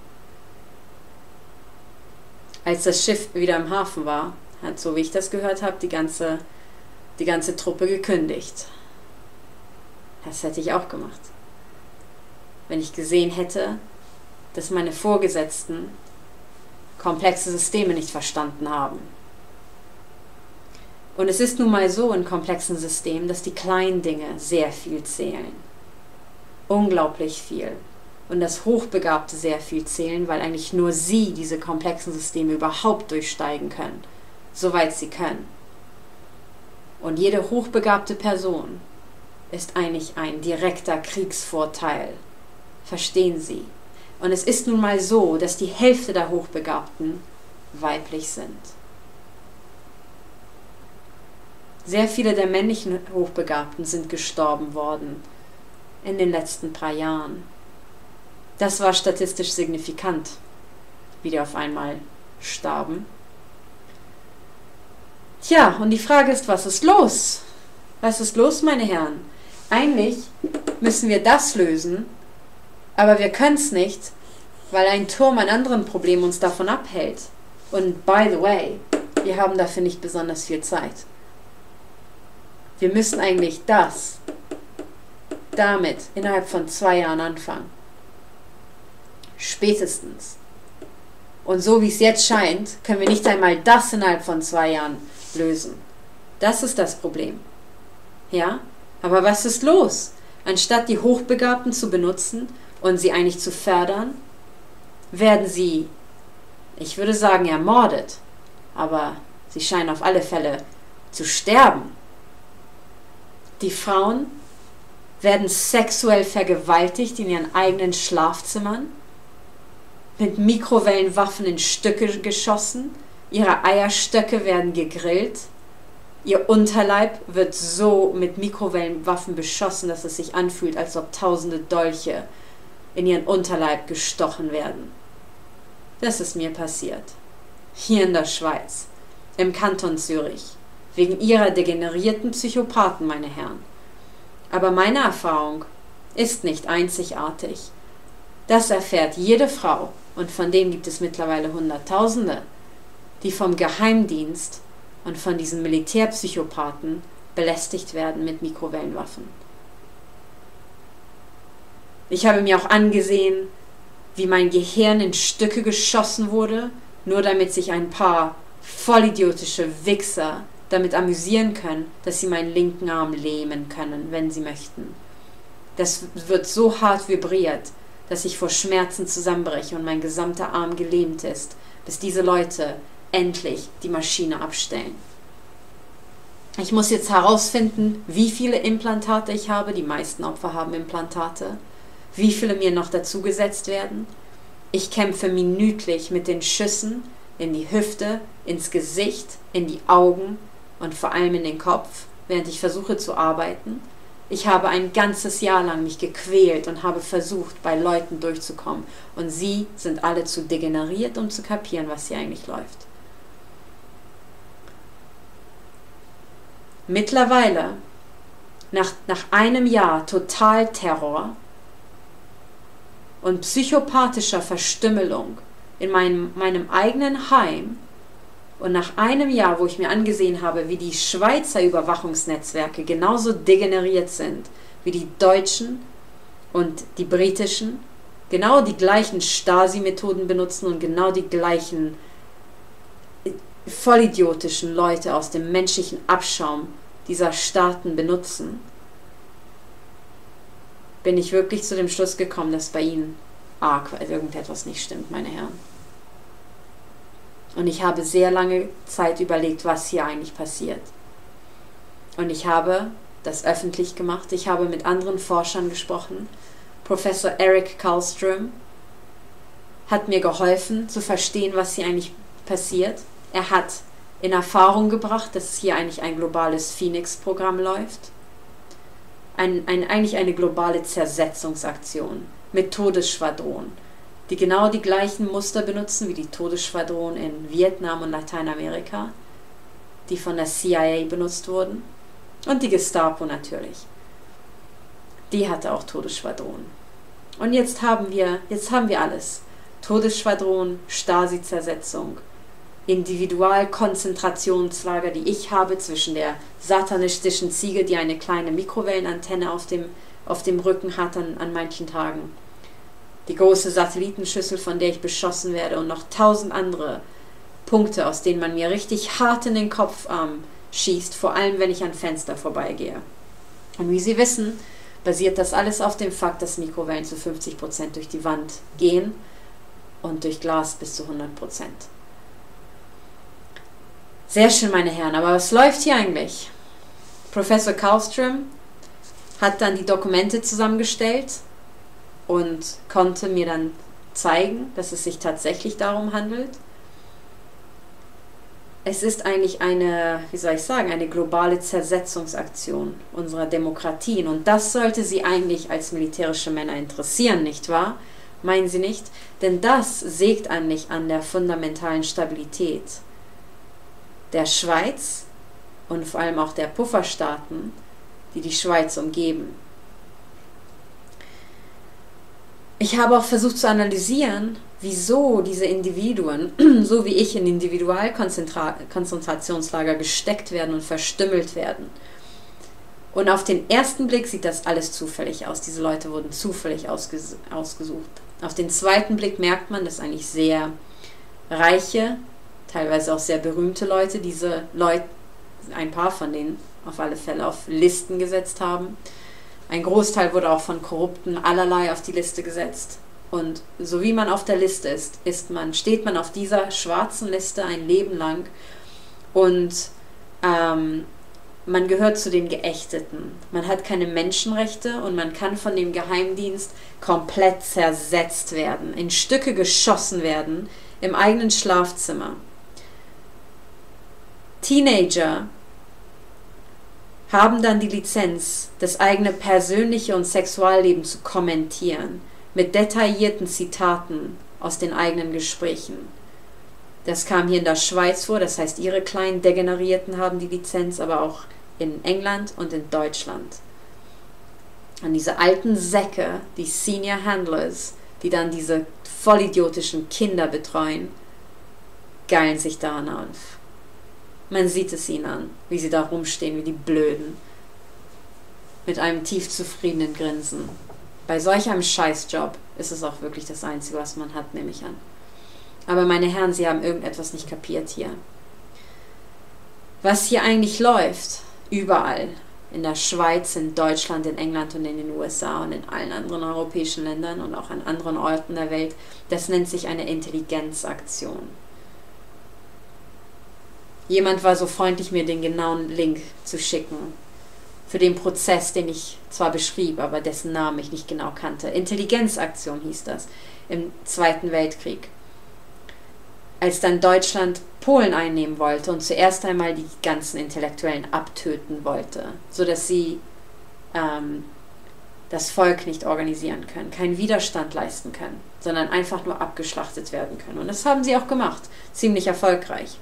Als das Schiff wieder im Hafen war, hat, so wie ich das gehört habe, die ganze Truppe gekündigt. Das hätte ich auch gemacht. Wenn ich gesehen hätte, dass meine Vorgesetzten komplexe Systeme nicht verstanden haben. Und es ist nun mal so in komplexen Systemen, dass die kleinen Dinge sehr viel zählen. Unglaublich viel. Und das Hochbegabte sehr viel zählen, weil eigentlich nur sie diese komplexen Systeme überhaupt durchsteigen können, soweit sie können. Und jede hochbegabte Person ist eigentlich ein direkter Kriegsvorteil. Verstehen Sie? Und es ist nun mal so, dass die Hälfte der Hochbegabten weiblich sind. Sehr viele der männlichen Hochbegabten sind gestorben worden in den letzten paar Jahren. Das war statistisch signifikant, wie die auf einmal starben. Tja, und die Frage ist, was ist los? Was ist los, meine Herren? Eigentlich müssen wir das lösen, aber wir können es nicht, weil ein Turm an anderen Problemen uns davon abhält. Und by the way, wir haben dafür nicht besonders viel Zeit. Wir müssen eigentlich damit innerhalb von 2 Jahren anfangen. Spätestens. Und so wie es jetzt scheint, können wir nicht einmal das innerhalb von 2 Jahren lösen. Das ist das Problem. Ja? Aber was ist los? Anstatt die Hochbegabten zu benutzen und sie eigentlich zu fördern, werden sie, ich würde sagen, ermordet. Aber sie scheinen auf alle Fälle zu sterben. Die Frauen werden sexuell vergewaltigt in ihren eigenen Schlafzimmern, mit Mikrowellenwaffen in Stücke geschossen, ihre Eierstöcke werden gegrillt, ihr Unterleib wird so mit Mikrowellenwaffen beschossen, dass es sich anfühlt, als ob tausende Dolche in ihren Unterleib gestochen werden. Das ist mir passiert. Hier in der Schweiz, im Kanton Zürich, wegen ihrer degenerierten Psychopathen, meine Herren. Aber meine Erfahrung ist nicht einzigartig. Das erfährt jede Frau, und von denen gibt es mittlerweile Hunderttausende, die vom Geheimdienst und von diesen Militärpsychopathen belästigt werden mit Mikrowellenwaffen. Ich habe mir auch angesehen, wie mein Gehirn in Stücke geschossen wurde, nur damit sich ein paar vollidiotische Wichser damit amüsieren können, dass sie meinen linken Arm lähmen können, wenn sie möchten. Das wird so hart vibriert, dass ich vor Schmerzen zusammenbreche und mein gesamter Arm gelähmt ist, bis diese Leute endlich die Maschine abstellen. Ich muss jetzt herausfinden, wie viele Implantate ich habe. Die meisten Opfer haben Implantate. Wie viele mir noch dazugesetzt werden. Ich kämpfe minütlich mit den Schüssen in die Hüfte, ins Gesicht, in die Augen und vor allem in den Kopf, während ich versuche zu arbeiten. Ich habe ein ganzes Jahr lang mich gequält und habe versucht, bei Leuten durchzukommen. Und sie sind alle zu degeneriert, um zu kapieren, was hier eigentlich läuft. Mittlerweile, nach einem Jahr Totalterror und psychopathischer Verstümmelung in meinem eigenen Heim und nach einem Jahr, wo ich mir angesehen habe, wie die Schweizer Überwachungsnetzwerke genauso degeneriert sind wie die deutschen und die britischen genau die gleichen Stasi-Methoden benutzen und genau die gleichen vollidiotischen Leute aus dem menschlichen Abschaum dieser Staaten benutzen, bin ich wirklich zu dem Schluss gekommen, dass bei ihnen irgendetwas nicht stimmt, meine Herren. Und ich habe sehr lange Zeit überlegt, was hier eigentlich passiert. Und ich habe das öffentlich gemacht. Ich habe mit anderen Forschern gesprochen. Professor Eric Karlström hat mir geholfen zu verstehen, was hier eigentlich passiert. Er hat in Erfahrung gebracht, dass hier eigentlich ein globales Phoenix-Programm läuft. Eigentlich eine globale Zersetzungsaktion mit Todesschwadronen, die genau die gleichen Muster benutzen wie die Todesschwadronen in Vietnam und Lateinamerika, die von der CIA benutzt wurden. Und die Gestapo natürlich. Die hatte auch Todesschwadronen. Und jetzt haben wir alles. Todesschwadronen, Stasi-Zersetzung, Individualkonzentrationslager, die ich habe zwischen der satanistischen Ziege, die eine kleine Mikrowellenantenne auf dem Rücken hat an manchen Tagen, die große Satellitenschüssel, von der ich beschossen werde, und noch 1000 andere Punkte, aus denen man mir richtig hart in den Kopf schießt, vor allem wenn ich an Fenster vorbeigehe. Und wie Sie wissen, basiert das alles auf dem Fakt, dass Mikrowellen zu 50% durch die Wand gehen und durch Glas bis zu 100%. Sehr schön, meine Herren, aber was läuft hier eigentlich? Professor Karlström hat dann die Dokumente zusammengestellt und konnte mir dann zeigen, dass es sich tatsächlich darum handelt. Es ist eigentlich eine globale Zersetzungsaktion unserer Demokratien. Und das sollte Sie eigentlich als militärische Männer interessieren, nicht wahr? Meinen Sie nicht? Denn das sägt eigentlich an der fundamentalen Stabilität der Schweiz und vor allem auch der Pufferstaaten, die die Schweiz umgeben. Ich habe auch versucht zu analysieren, wieso diese Individuen, so wie ich, in Individualkonzentrationslager gesteckt werden und verstümmelt werden. Und auf den ersten Blick sieht das alles zufällig aus. Diese Leute wurden zufällig ausgesucht. Auf den zweiten Blick merkt man, dass eigentlich sehr reiche, teilweise auch sehr berühmte Leute diese Leute, ein paar von denen auf alle Fälle, auf Listen gesetzt haben. Ein Großteil wurde auch von Korrupten allerlei auf die Liste gesetzt. Und so wie man auf der Liste ist, steht man auf dieser schwarzen Liste ein Leben lang und man gehört zu den Geächteten. Man hat keine Menschenrechte und man kann von dem Geheimdienst komplett zersetzt werden, in Stücke geschossen werden, im eigenen Schlafzimmer. Teenager haben dann die Lizenz, das eigene persönliche und Sexualleben zu kommentieren, mit detaillierten Zitaten aus den eigenen Gesprächen. Das kam hier in der Schweiz vor, das heißt, ihre kleinen Degenerierten haben die Lizenz, aber auch in England und in Deutschland. Und diese alten Säcke, die Senior Handlers, die dann diese vollidiotischen Kinder betreuen, geilen sich daran auf. Man sieht es ihnen an, wie sie da rumstehen, wie die Blöden, mit einem tief zufriedenen Grinsen. Bei solch einem Scheißjob ist es auch wirklich das Einzige, was man hat, nehme ich an. Aber meine Herren, Sie haben irgendetwas nicht kapiert hier. Was hier eigentlich läuft, überall, in der Schweiz, in Deutschland, in England und in den USA und in allen anderen europäischen Ländern und auch an anderen Orten der Welt, das nennt sich eine Intelligenzaktion. Jemand war so freundlich, mir den genauen Link zu schicken für den Prozess, den ich zwar beschrieb, aber dessen Namen ich nicht genau kannte. Intelligenzaktion hieß das im Zweiten Weltkrieg. Als dann Deutschland Polen einnehmen wollte und zuerst einmal die ganzen Intellektuellen abtöten wollte, sodass sie das Volk nicht organisieren können, keinen Widerstand leisten können, sondern einfach nur abgeschlachtet werden können. Und das haben sie auch gemacht, ziemlich erfolgreich.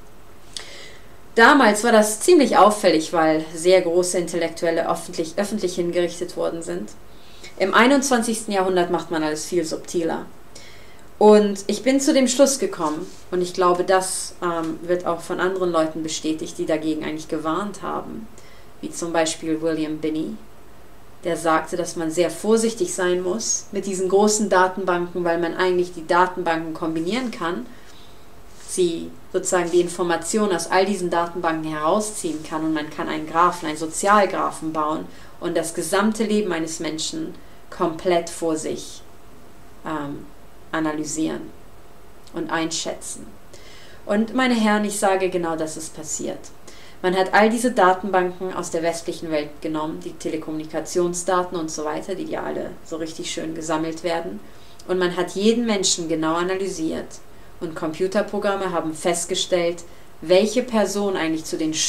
Damals war das ziemlich auffällig, weil sehr große Intellektuelle öffentlich hingerichtet worden sind. Im 21. Jahrhundert macht man alles viel subtiler. Und ich bin zu dem Schluss gekommen, und ich glaube, das wird auch von anderen Leuten bestätigt, die dagegen eigentlich gewarnt haben, wie zum Beispiel William Binney, der sagte, dass man sehr vorsichtig sein muss mit diesen großen Datenbanken, weil man eigentlich die Datenbanken kombinieren kann, sie sozusagen die Informationen aus all diesen Datenbanken herausziehen kann und man kann einen Graphen, einen Sozialgraphen bauen und das gesamte Leben eines Menschen komplett vor sich analysieren und einschätzen. Und meine Herren, ich sage genau, das ist passiert. Man hat all diese Datenbanken aus der westlichen Welt genommen, die Telekommunikationsdaten und so weiter, die ja alle so richtig schön gesammelt werden. Und man hat jeden Menschen genau analysiert. Und Computerprogramme haben festgestellt, welche Person eigentlich zu den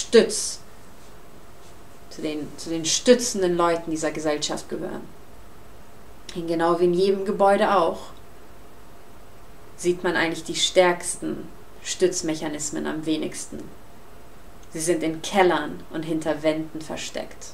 stützenden Leuten dieser Gesellschaft gehören. Und genau wie in jedem Gebäude auch, sieht man eigentlich die stärksten Stützmechanismen am wenigsten. Sie sind in Kellern und hinter Wänden versteckt.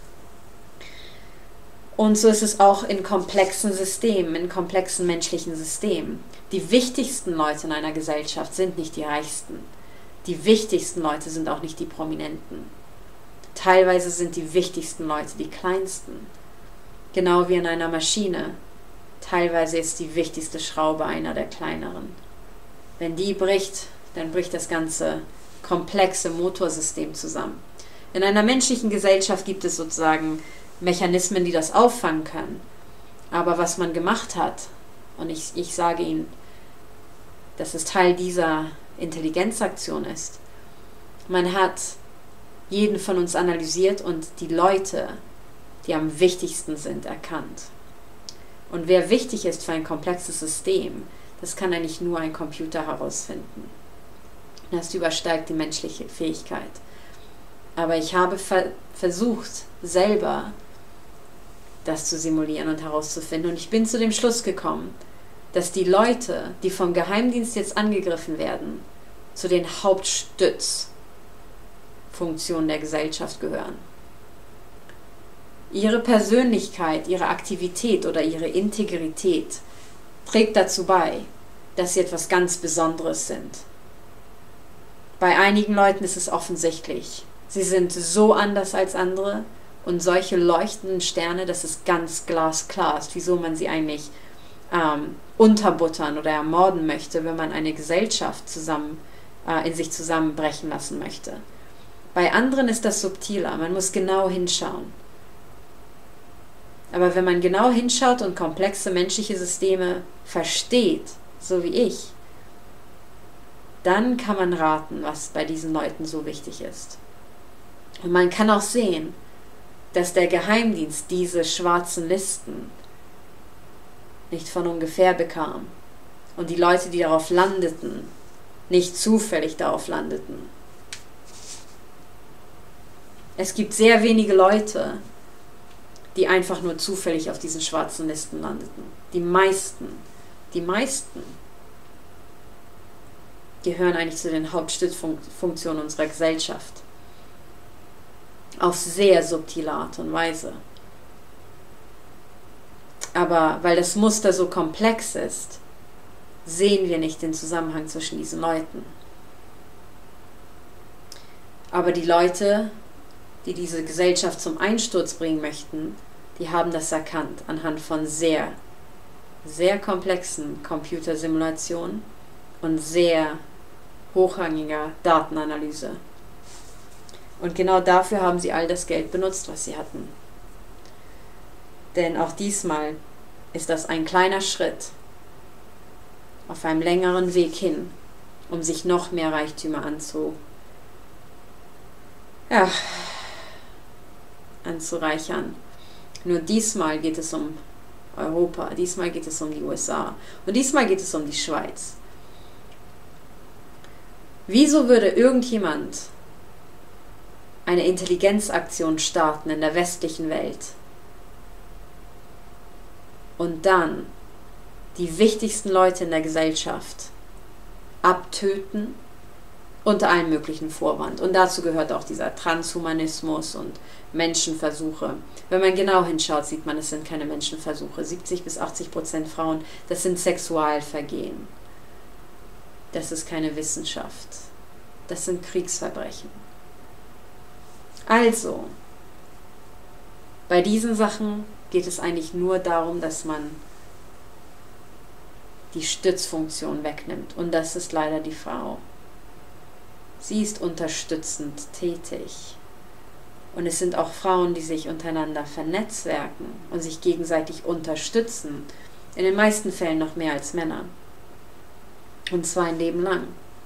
Und so ist es auch in komplexen Systemen, in komplexen menschlichen Systemen. Die wichtigsten Leute in einer Gesellschaft sind nicht die Reichsten. Die wichtigsten Leute sind auch nicht die Prominenten. Teilweise sind die wichtigsten Leute die Kleinsten. Genau wie in einer Maschine. Teilweise ist die wichtigste Schraube einer der kleineren. Wenn die bricht, dann bricht das ganze komplexe Motorsystem zusammen. In einer menschlichen Gesellschaft gibt es sozusagen Mechanismen, die das auffangen können. Aber was man gemacht hat, und ich sage Ihnen, dass es Teil dieser Intelligenzaktion ist, man hat jeden von uns analysiert und die Leute, die am wichtigsten sind, erkannt. Und wer wichtig ist für ein komplexes System, das kann eigentlich nur ein Computer herausfinden. Das übersteigt die menschliche Fähigkeit. Aber ich habe versucht, selber das zu simulieren und herauszufinden. Und ich bin zu dem Schluss gekommen, dass die Leute, die vom Geheimdienst jetzt angegriffen werden, zu den Hauptstützfunktionen der Gesellschaft gehören. Ihre Persönlichkeit, ihre Aktivität oder ihre Integrität trägt dazu bei, dass sie etwas ganz Besonderes sind. Bei einigen Leuten ist es offensichtlich. Sie sind so anders als andere und solche leuchtenden Sterne, dass es ganz glasklar ist, wieso man sie eigentlich unterbuttern oder ermorden möchte, wenn man eine Gesellschaft in sich zusammenbrechen lassen möchte. Bei anderen ist das subtiler, man muss genau hinschauen. Aber wenn man genau hinschaut und komplexe menschliche Systeme versteht, so wie ich, dann kann man raten, was bei diesen Leuten so wichtig ist. Und man kann auch sehen, dass der Geheimdienst diese schwarzen Listen nicht von ungefähr bekam und die Leute, die darauf landeten, nicht zufällig darauf landeten. Es gibt sehr wenige Leute, die einfach nur zufällig auf diesen schwarzen Listen landeten. Die meisten gehören eigentlich zu den Hauptstützfunktionen unserer Gesellschaft. Auf sehr subtile Art und Weise. Aber weil das Muster so komplex ist, sehen wir nicht den Zusammenhang zwischen diesen Leuten. Aber die Leute, die diese Gesellschaft zum Einsturz bringen möchten, die haben das erkannt anhand von sehr, sehr komplexen Computersimulationen und sehr hochrangiger Datenanalyse. Und genau dafür haben sie all das Geld benutzt, was sie hatten. Denn auch diesmal ist das ein kleiner Schritt auf einem längeren Weg hin, um sich noch mehr Reichtümer anzureichern. Nur diesmal geht es um Europa, diesmal geht es um die USA und diesmal geht es um die Schweiz. Wieso würde irgendjemand eine Intelligenzaktion starten in der westlichen Welt und dann die wichtigsten Leute in der Gesellschaft abtöten unter allen möglichen Vorwand? Und dazu gehört auch dieser Transhumanismus und Menschenversuche. Wenn man genau hinschaut, sieht man, es sind keine Menschenversuche. 70-80% Frauen, das sind Sexualvergehen. Das ist keine Wissenschaft. Das sind Kriegsverbrechen. Also, Bei diesen Sachen geht es eigentlich nur darum, dass man die Stützfunktion wegnimmt. Und das ist leider die Frau. Sie ist unterstützend tätig. Und es sind auch Frauen, die sich untereinander vernetzwerken und sich gegenseitig unterstützen. In den meisten Fällen noch mehr als Männer. Und zwar ein Leben lang.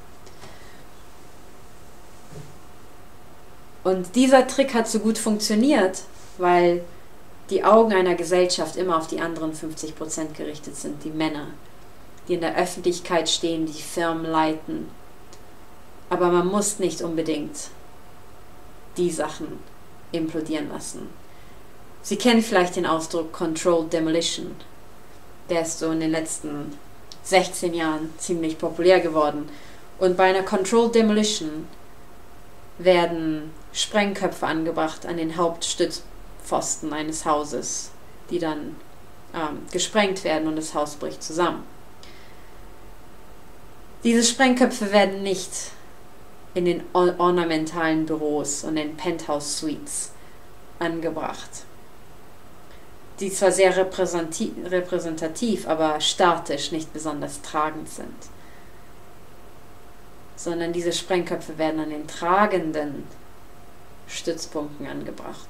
Und dieser Trick hat so gut funktioniert, weil die Augen einer Gesellschaft immer auf die anderen 50% gerichtet sind, die Männer, die in der Öffentlichkeit stehen, die Firmen leiten. Aber man muss nicht unbedingt die Sachen implodieren lassen. Sie kennen vielleicht den Ausdruck Controlled Demolition. Der ist so in den letzten 16 Jahren ziemlich populär geworden. Und bei einer Controlled Demolition werden Sprengköpfe angebracht an den Hauptstützpfosten eines Hauses, die dann gesprengt werden und das Haus bricht zusammen. Diese Sprengköpfe werden nicht in den ornamentalen Büros und in Penthouse-Suites angebracht, die zwar sehr repräsentativ, aber statisch nicht besonders tragend sind, sondern diese Sprengköpfe werden an den tragenden Stützpunkten angebracht.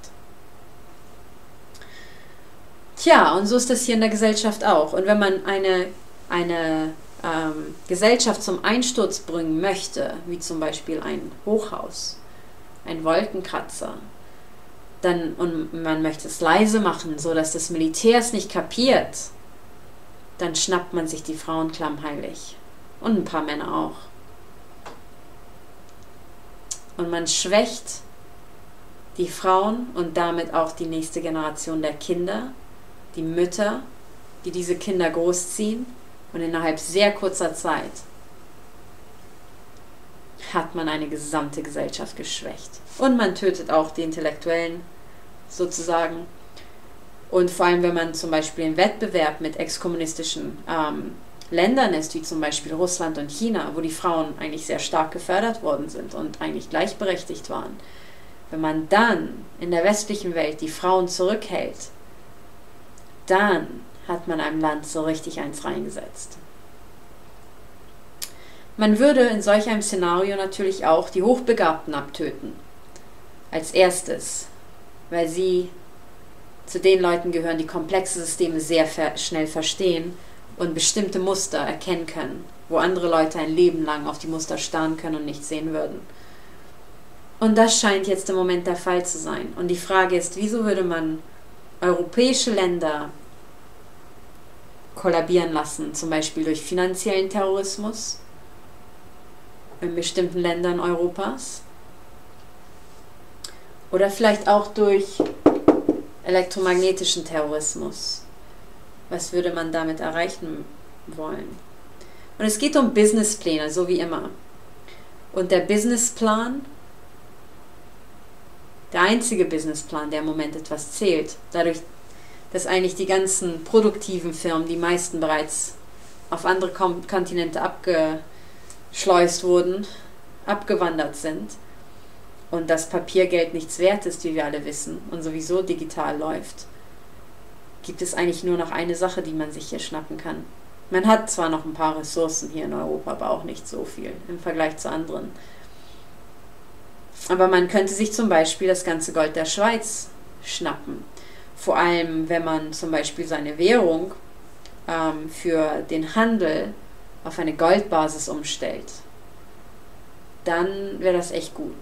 Tja, und so ist das hier in der Gesellschaft auch. Und wenn man eine Gesellschaft zum Einsturz bringen möchte, wie zum Beispiel ein Hochhaus, ein Wolkenkratzer, und man möchte es leise machen, so dass das Militär es nicht kapiert, dann schnappt man sich die Frauen klammheilig und ein paar Männer auch. Und man schwächt die Frauen und damit auch die nächste Generation der Kinder, die Mütter, die diese Kinder großziehen. Und innerhalb sehr kurzer Zeit hat man eine gesamte Gesellschaft geschwächt. Und man tötet auch die Intellektuellen sozusagen. Und vor allem, wenn man zum Beispiel im Wettbewerb mit exkommunistischen Ländern ist, wie zum Beispiel Russland und China, wo die Frauen eigentlich sehr stark gefördert worden sind und eigentlich gleichberechtigt waren. Wenn man dann in der westlichen Welt die Frauen zurückhält, dann hat man einem Land so richtig eins reingesetzt. Man würde in solch einem Szenario natürlich auch die Hochbegabten abtöten. Als erstes, weil sie zu den Leuten gehören, die komplexe Systeme sehr schnell verstehen und bestimmte Muster erkennen können, wo andere Leute ein Leben lang auf die Muster starren können und nichts sehen würden. Und das scheint jetzt im Moment der Fall zu sein. Und die Frage ist, wieso würde man europäische Länder kollabieren lassen, zum Beispiel durch finanziellen Terrorismus in bestimmten Ländern Europas oder vielleicht auch durch elektromagnetischen Terrorismus. Was würde man damit erreichen wollen? Und es geht um Businesspläne, so wie immer. Und der Businessplan, der einzige Businessplan, der im Moment etwas zählt, dadurch, dass eigentlich die ganzen produktiven Firmen, die meisten bereits auf andere Kontinente abgeschleust wurden, abgewandert sind und das Papiergeld nichts wert ist, wie wir alle wissen, und sowieso digital läuft, gibt es eigentlich nur noch eine Sache, die man sich hier schnappen kann. Man hat zwar noch ein paar Ressourcen hier in Europa, aber auch nicht so viel im Vergleich zu anderen. Aber man könnte sich zum Beispiel das ganze Gold der Schweiz schnappen. Vor allem, wenn man zum Beispiel seine Währung für den Handel auf eine Goldbasis umstellt, dann wäre das echt gut.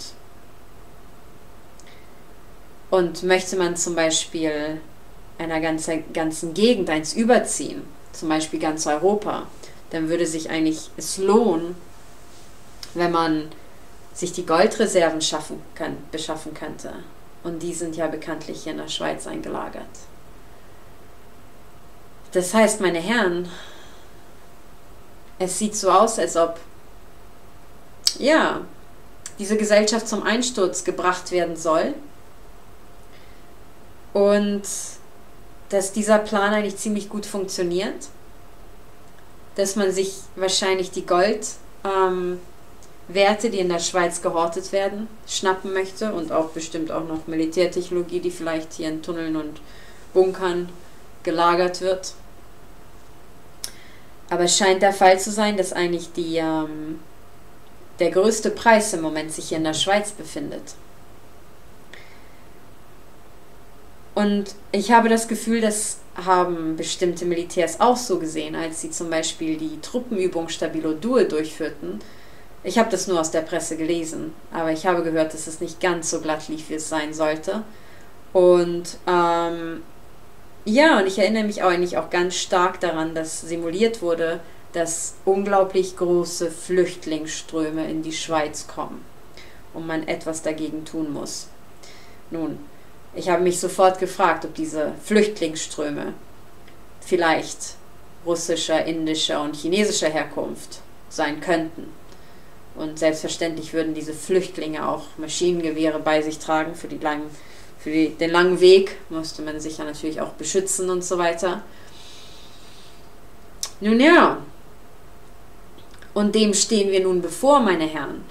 Und möchte man zum Beispiel einer ganzen Gegend eins überziehen, zum Beispiel ganz Europa, dann würde sich eigentlich es lohnen, wenn man sich die Goldreserven beschaffen könnte. Und die sind ja bekanntlich hier in der Schweiz eingelagert. Das heißt, meine Herren, es sieht so aus, als ob diese Gesellschaft zum Einsturz gebracht werden soll und dass dieser Plan eigentlich ziemlich gut funktioniert, dass man sich wahrscheinlich die Werte, die in der Schweiz gehortet werden, schnappen möchte und auch bestimmt auch noch Militärtechnologie, die vielleicht hier in Tunneln und Bunkern gelagert wird. Aber es scheint der Fall zu sein, dass eigentlich der größte Preis im Moment sich hier in der Schweiz befindet. Und ich habe das Gefühl, das haben bestimmte Militärs auch so gesehen, als sie zum Beispiel die Truppenübung Stabilo Due durchführten. Ich habe das nur aus der Presse gelesen, aber ich habe gehört, dass es nicht ganz so glatt lief, wie es sein sollte. Und ja, und ich erinnere mich auch eigentlich auch ganz stark daran, dass simuliert wurde, dass unglaublich große Flüchtlingsströme in die Schweiz kommen und man etwas dagegen tun muss. Nun, ich habe mich sofort gefragt, ob diese Flüchtlingsströme vielleicht russischer, indischer und chinesischer Herkunft sein könnten. Und selbstverständlich würden diese Flüchtlinge auch Maschinengewehre bei sich tragen. Für den langen Weg musste man sich ja natürlich auch beschützen und so weiter. Nun ja, und dem stehen wir nun bevor, meine Herren.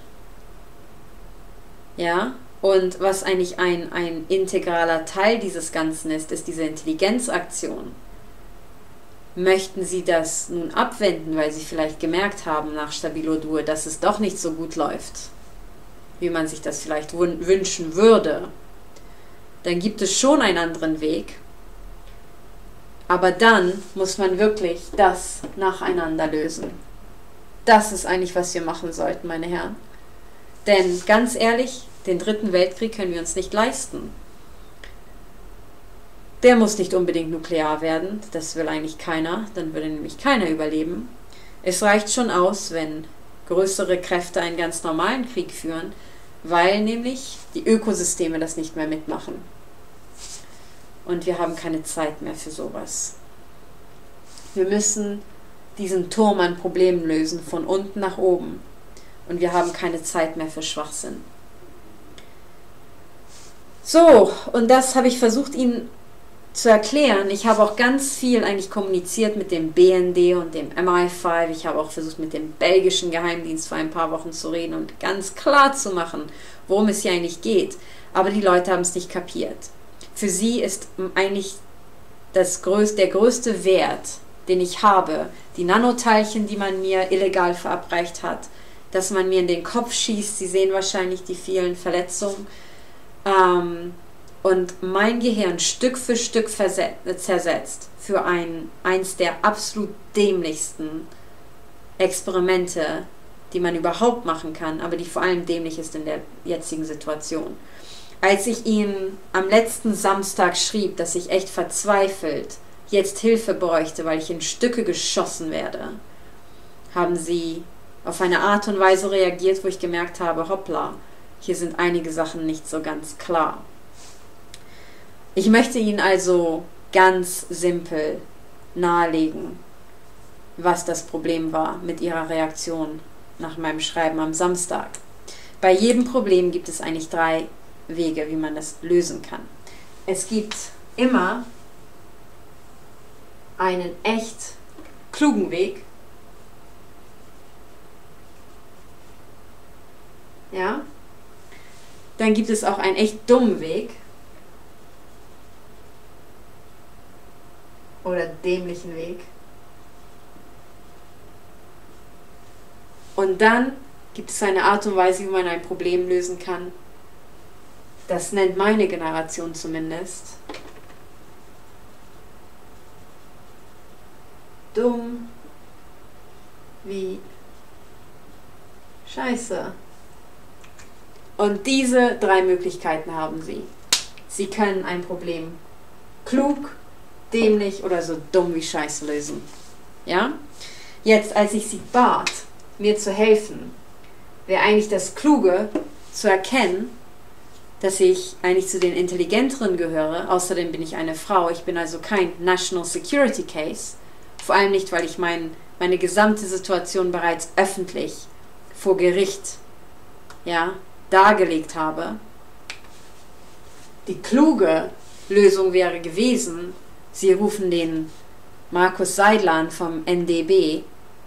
Ja, und was eigentlich ein integraler Teil dieses Ganzen ist, ist diese Intelligenzaktion. Möchten Sie das nun abwenden, weil Sie vielleicht gemerkt haben nach Stabilo Due, dass es doch nicht so gut läuft, wie man sich das vielleicht wünschen würde, dann gibt es schon einen anderen Weg. Aber dann muss man wirklich das nacheinander lösen. Das ist eigentlich, was wir machen sollten, meine Herren. Denn ganz ehrlich, den Dritten Weltkrieg können wir uns nicht leisten. Der muss nicht unbedingt nuklear werden, das will eigentlich keiner, dann würde nämlich keiner überleben. Es reicht schon aus, wenn größere Kräfte einen ganz normalen Krieg führen, weil nämlich die Ökosysteme das nicht mehr mitmachen. Und wir haben keine Zeit mehr für sowas. Wir müssen diesen Turm an Problemen lösen, von unten nach oben. Und wir haben keine Zeit mehr für Schwachsinn. So, und das habe ich versucht, Ihnen zu erklären. Ich habe auch ganz viel eigentlich kommuniziert mit dem BND und dem MI5. Ich habe auch versucht, mit dem belgischen Geheimdienst vor ein paar Wochen zu reden und ganz klar zu machen, worum es hier eigentlich geht. Aber die Leute haben es nicht kapiert. Für sie ist eigentlich der größte Wert, den ich habe, die Nanoteilchen, die man mir illegal verabreicht hat, dass man mir in den Kopf schießt. Sie sehen wahrscheinlich die vielen Verletzungen. Und mein Gehirn Stück für Stück zersetzt für eins der absolut dämlichsten Experimente, die man überhaupt machen kann, aber die vor allem dämlich ist in der jetzigen Situation. Als ich Ihnen am letzten Samstag schrieb, dass ich echt verzweifelt jetzt Hilfe bräuchte, weil ich in Stücke geschossen werde, haben Sie auf eine Art und Weise reagiert, wo ich gemerkt habe, hoppla, hier sind einige Sachen nicht so ganz klar. Ich möchte Ihnen also ganz simpel nahelegen, was das Problem war mit Ihrer Reaktion nach meinem Schreiben am Samstag. Bei jedem Problem gibt es eigentlich 3 Wege, wie man das lösen kann. Es gibt immer einen echt klugen Weg. Ja? Dann gibt es auch einen echt dummen Weg. Oder dämlichen Weg. Und dann gibt es eine Art und Weise, wie man ein Problem lösen kann. Das nennt meine Generation zumindest dumm wie Scheiße. Und diese 3 Möglichkeiten haben Sie. Sie können ein Problem klug, dämlich oder so dumm wie Scheiße lösen. Ja? Jetzt, als ich Sie bat, mir zu helfen, wäre eigentlich das Kluge zu erkennen, dass ich eigentlich zu den Intelligenteren gehöre. Außerdem bin ich eine Frau. Ich bin also kein National Security Case. Vor allem nicht, weil ich meine gesamte Situation bereits öffentlich vor Gericht dargelegt habe. Die kluge Lösung wäre gewesen, Sie rufen den Markus Seidlan vom NDB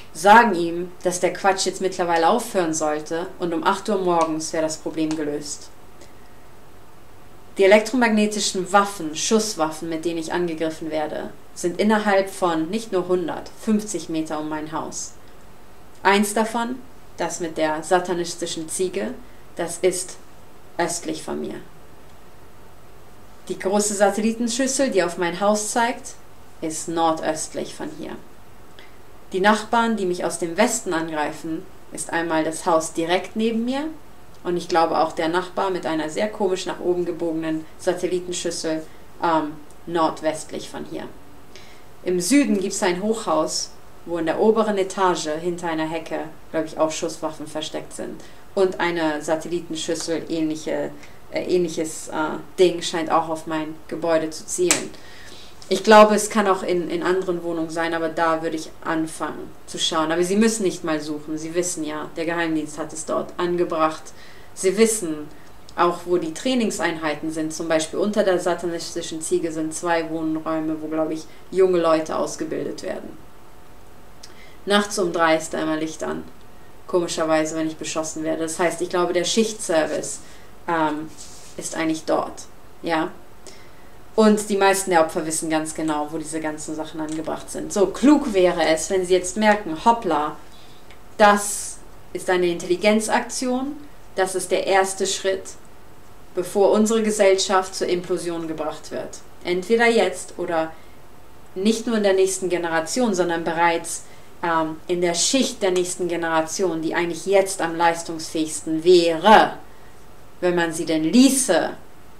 sagen ihm, dass der Quatsch jetzt mittlerweile aufhören sollte und um 8 Uhr morgens wäre das Problem gelöst. Die elektromagnetischen Waffen, Schusswaffen, mit denen ich angegriffen werde, sind innerhalb von nicht nur 150 Meter um mein Haus. Eins davon, das mit der satanistischen Ziege, das ist östlich von mir. Die große Satellitenschüssel, die auf mein Haus zeigt, ist nordöstlich von hier. Die Nachbarn, die mich aus dem Westen angreifen, ist einmal das Haus direkt neben mir und ich glaube auch der Nachbar mit einer sehr komisch nach oben gebogenen Satellitenschüssel nordwestlich von hier. Im Süden gibt es ein Hochhaus, wo in der oberen Etage hinter einer Hecke, glaube ich, auch Schusswaffen versteckt sind. Und eine Satellitenschüssel, ähnliches Ding scheint auch auf mein Gebäude zu zielen. Ich glaube, es kann auch in anderen Wohnungen sein, aber da würde ich anfangen zu schauen. Aber Sie müssen nicht mal suchen. Sie wissen ja, der Geheimdienst hat es dort angebracht. Sie wissen auch, wo die Trainingseinheiten sind. Zum Beispiel unter der satanistischen Ziege sind 2 Wohnräume, wo, glaube ich, junge Leute ausgebildet werden. Nachts um 3 ist da immer Licht an. Komischerweise, wenn ich beschossen werde. Das heißt, ich glaube, der Schichtservice ist eigentlich dort. Ja. Und die meisten der Opfer wissen ganz genau, wo diese ganzen Sachen angebracht sind. So, klug wäre es, wenn Sie jetzt merken, hoppla, das ist eine Intelligenzaktion, das ist der erste Schritt, bevor unsere Gesellschaft zur Implosion gebracht wird. Entweder jetzt oder nicht nur in der nächsten Generation, sondern bereits in der Schicht der nächsten Generation, die eigentlich jetzt am leistungsfähigsten wäre, wenn man sie denn ließe.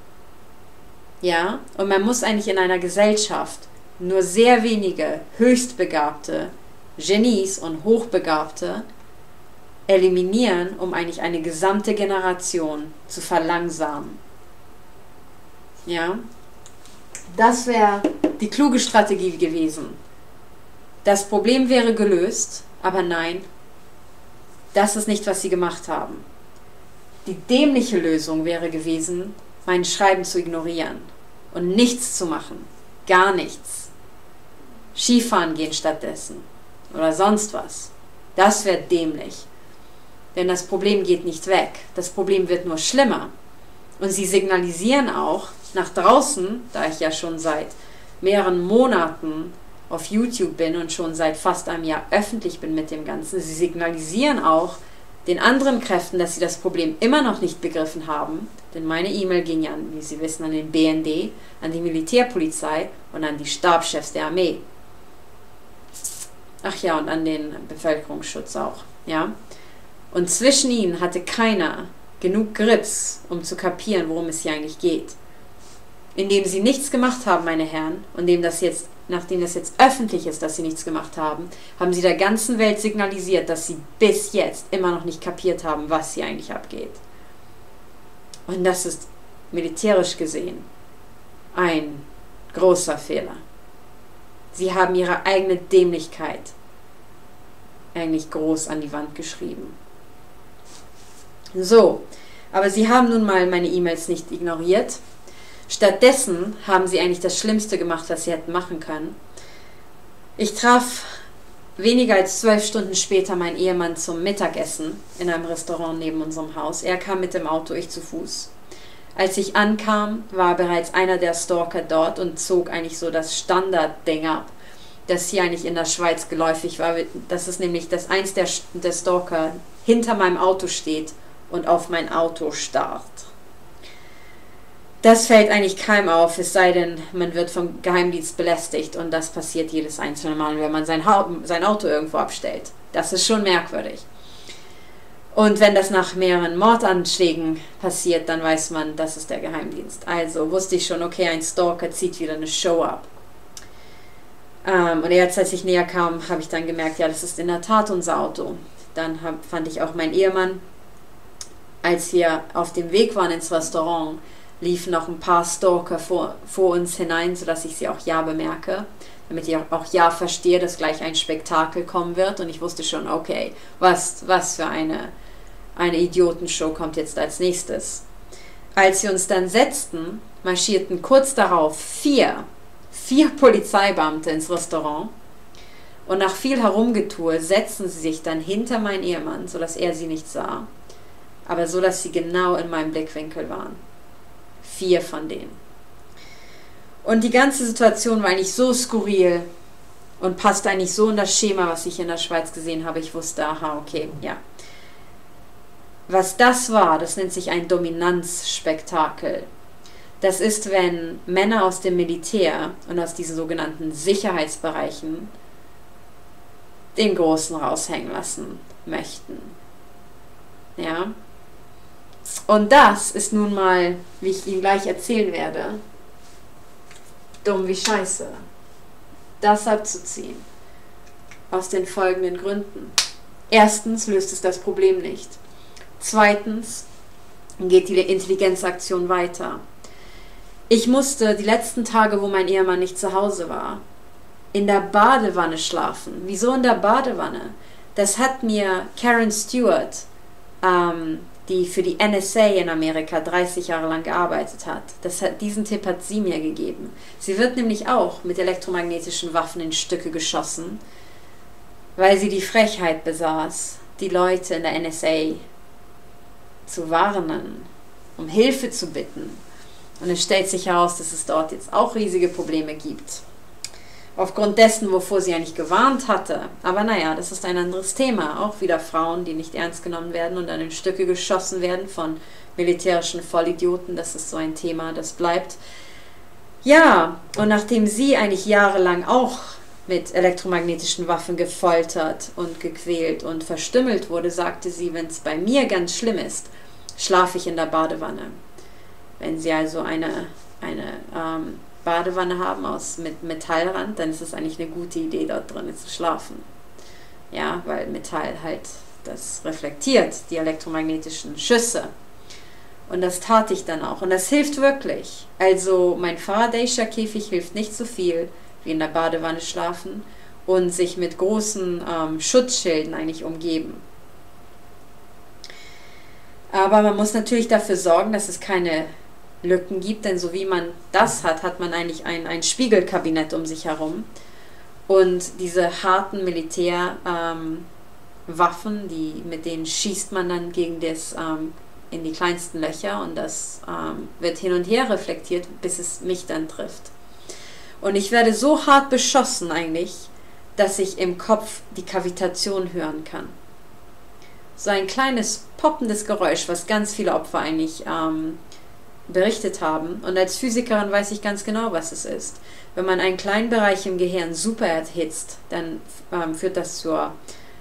Ja, und man muss eigentlich in einer Gesellschaft nur sehr wenige höchstbegabte Genies und Hochbegabte eliminieren, um eigentlich eine gesamte Generation zu verlangsamen. Ja, das wäre die kluge Strategie gewesen. Das Problem wäre gelöst, aber nein, das ist nicht, was sie gemacht haben. Die dämliche Lösung wäre gewesen, mein Schreiben zu ignorieren und nichts zu machen. Gar nichts. Skifahren gehen stattdessen. Oder sonst was. Das wäre dämlich. Denn das Problem geht nicht weg. Das Problem wird nur schlimmer. Und sie signalisieren auch nach draußen, da ich ja schon seit mehreren Monaten auf YouTube bin und schon seit fast einem Jahr öffentlich bin mit dem Ganzen, sie signalisieren auch den anderen Kräften, dass sie das Problem immer noch nicht begriffen haben, denn meine E-Mail ging ja, wie Sie wissen, an den BND, an die Militärpolizei und an die Stabschefs der Armee. Ach ja, und an den Bevölkerungsschutz auch, ja. Und zwischen ihnen hatte keiner genug Grips, um zu kapieren, worum es hier eigentlich geht. Indem sie nichts gemacht haben, meine Herren, und nachdem das jetzt öffentlich ist, dass sie nichts gemacht haben, haben sie der ganzen Welt signalisiert, dass sie bis jetzt immer noch nicht kapiert haben, was hier eigentlich abgeht. Und das ist militärisch gesehen ein großer Fehler. Sie haben ihre eigene Dämlichkeit eigentlich groß an die Wand geschrieben. So, aber sie haben nun mal meine E-Mails nicht ignoriert. Stattdessen haben sie eigentlich das Schlimmste gemacht, was sie hätten machen können. Ich traf weniger als 12 Stunden später meinen Ehemann zum Mittagessen in einem Restaurant neben unserem Haus. Er kam mit dem Auto, ich zu Fuß. Als ich ankam, war bereits einer der Stalker dort und zog eigentlich so das Standardding ab, das hier eigentlich in der Schweiz geläufig war. Das ist nämlich, dass eins der Stalker hinter meinem Auto steht und auf mein Auto starrt. Das fällt eigentlich keinem auf, es sei denn, man wird vom Geheimdienst belästigt und das passiert jedes einzelne Mal, wenn man sein Auto irgendwo abstellt. Das ist schon merkwürdig. Und wenn das nach mehreren Mordanschlägen passiert, dann weiß man, das ist der Geheimdienst. Also wusste ich schon, okay, ein Stalker zieht wieder eine Show ab. Und jetzt, als ich näher kam, habe ich dann gemerkt, ja, das ist in der Tat unser Auto. Dann fand ich auch meinen Ehemann. Als wir auf dem Weg waren ins Restaurant, liefen noch ein paar Stalker vor uns hinein, sodass ich sie auch ja bemerke, damit ich auch ja verstehe, dass gleich ein Spektakel kommen wird. Und ich wusste schon, okay, was für eine Idiotenshow kommt jetzt als nächstes. Als wir uns dann setzten, marschierten kurz darauf vier Polizeibeamte ins Restaurant Und nach viel Herumgetue setzten sie sich dann hinter meinen Ehemann, sodass er sie nicht sah, aber so, dass sie genau in meinem Blickwinkel waren. 4 von denen. Und die ganze Situation war eigentlich so skurril und passte eigentlich so in das Schema, was ich in der Schweiz gesehen habe. Ich wusste, aha, okay, ja. Was das war, das nennt sich ein Dominanzspektakel. Das ist, wenn Männer aus dem Militär und aus diesen sogenannten Sicherheitsbereichen den Großen raushängen lassen möchten. Ja. Und das ist nun mal, wie ich Ihnen gleich erzählen werde, dumm wie Scheiße. Das abzuziehen. Aus den folgenden Gründen. Erstens löst es das Problem nicht. Zweitens geht die Intelligenzaktion weiter. Ich musste die letzten Tage, wo mein Ehemann nicht zu Hause war, in der Badewanne schlafen. Wieso in der Badewanne? Das hat mir Karen Stewart, die für die NSA in Amerika 30 Jahre lang gearbeitet hat, diesen Tipp hat sie mir gegeben. Sie wird nämlich auch mit elektromagnetischen Waffen in Stücke geschossen, weil sie die Frechheit besaß, die Leute in der NSA zu warnen, um Hilfe zu bitten. Und es stellt sich heraus, dass es dort jetzt auch riesige Probleme gibt. Aufgrund dessen, wovor sie eigentlich gewarnt hatte. Aber naja, das ist ein anderes Thema. Auch wieder Frauen, die nicht ernst genommen werden und dann in Stücke geschossen werden von militärischen Vollidioten. Das ist so ein Thema, das bleibt. Ja, und nachdem sie eigentlich jahrelang auch mit elektromagnetischen Waffen gefoltert und gequält und verstümmelt wurde, sagte sie, wenn es bei mir ganz schlimm ist, schlafe ich in der Badewanne. Wenn Sie also eine Badewanne haben mit Metallrand, dann ist es eigentlich eine gute Idee, dort drin zu schlafen. Ja, weil Metall halt, das reflektiert die elektromagnetischen Schüsse. Und das tat ich dann auch. Und das hilft wirklich. Also mein Faraday'scher Käfig hilft nicht so viel wie in der Badewanne schlafen und sich mit großen Schutzschilden eigentlich umgeben. Aber man muss natürlich dafür sorgen, dass es keine Lücken gibt, denn so wie man das hat, hat man eigentlich ein Spiegelkabinett um sich herum. Und diese harten Militärwaffen, mit denen schießt man dann gegen das in die kleinsten Löcher und das wird hin und her reflektiert, bis es mich dann trifft. Und ich werde so hart beschossen eigentlich, dass ich im Kopf die Kavitation hören kann. So ein kleines poppendes Geräusch, was ganz viele Opfer eigentlich berichtet haben. Und als Physikerin weiß ich ganz genau, was es ist. Wenn man einen kleinen Bereich im Gehirn super erhitzt, dann führt das zur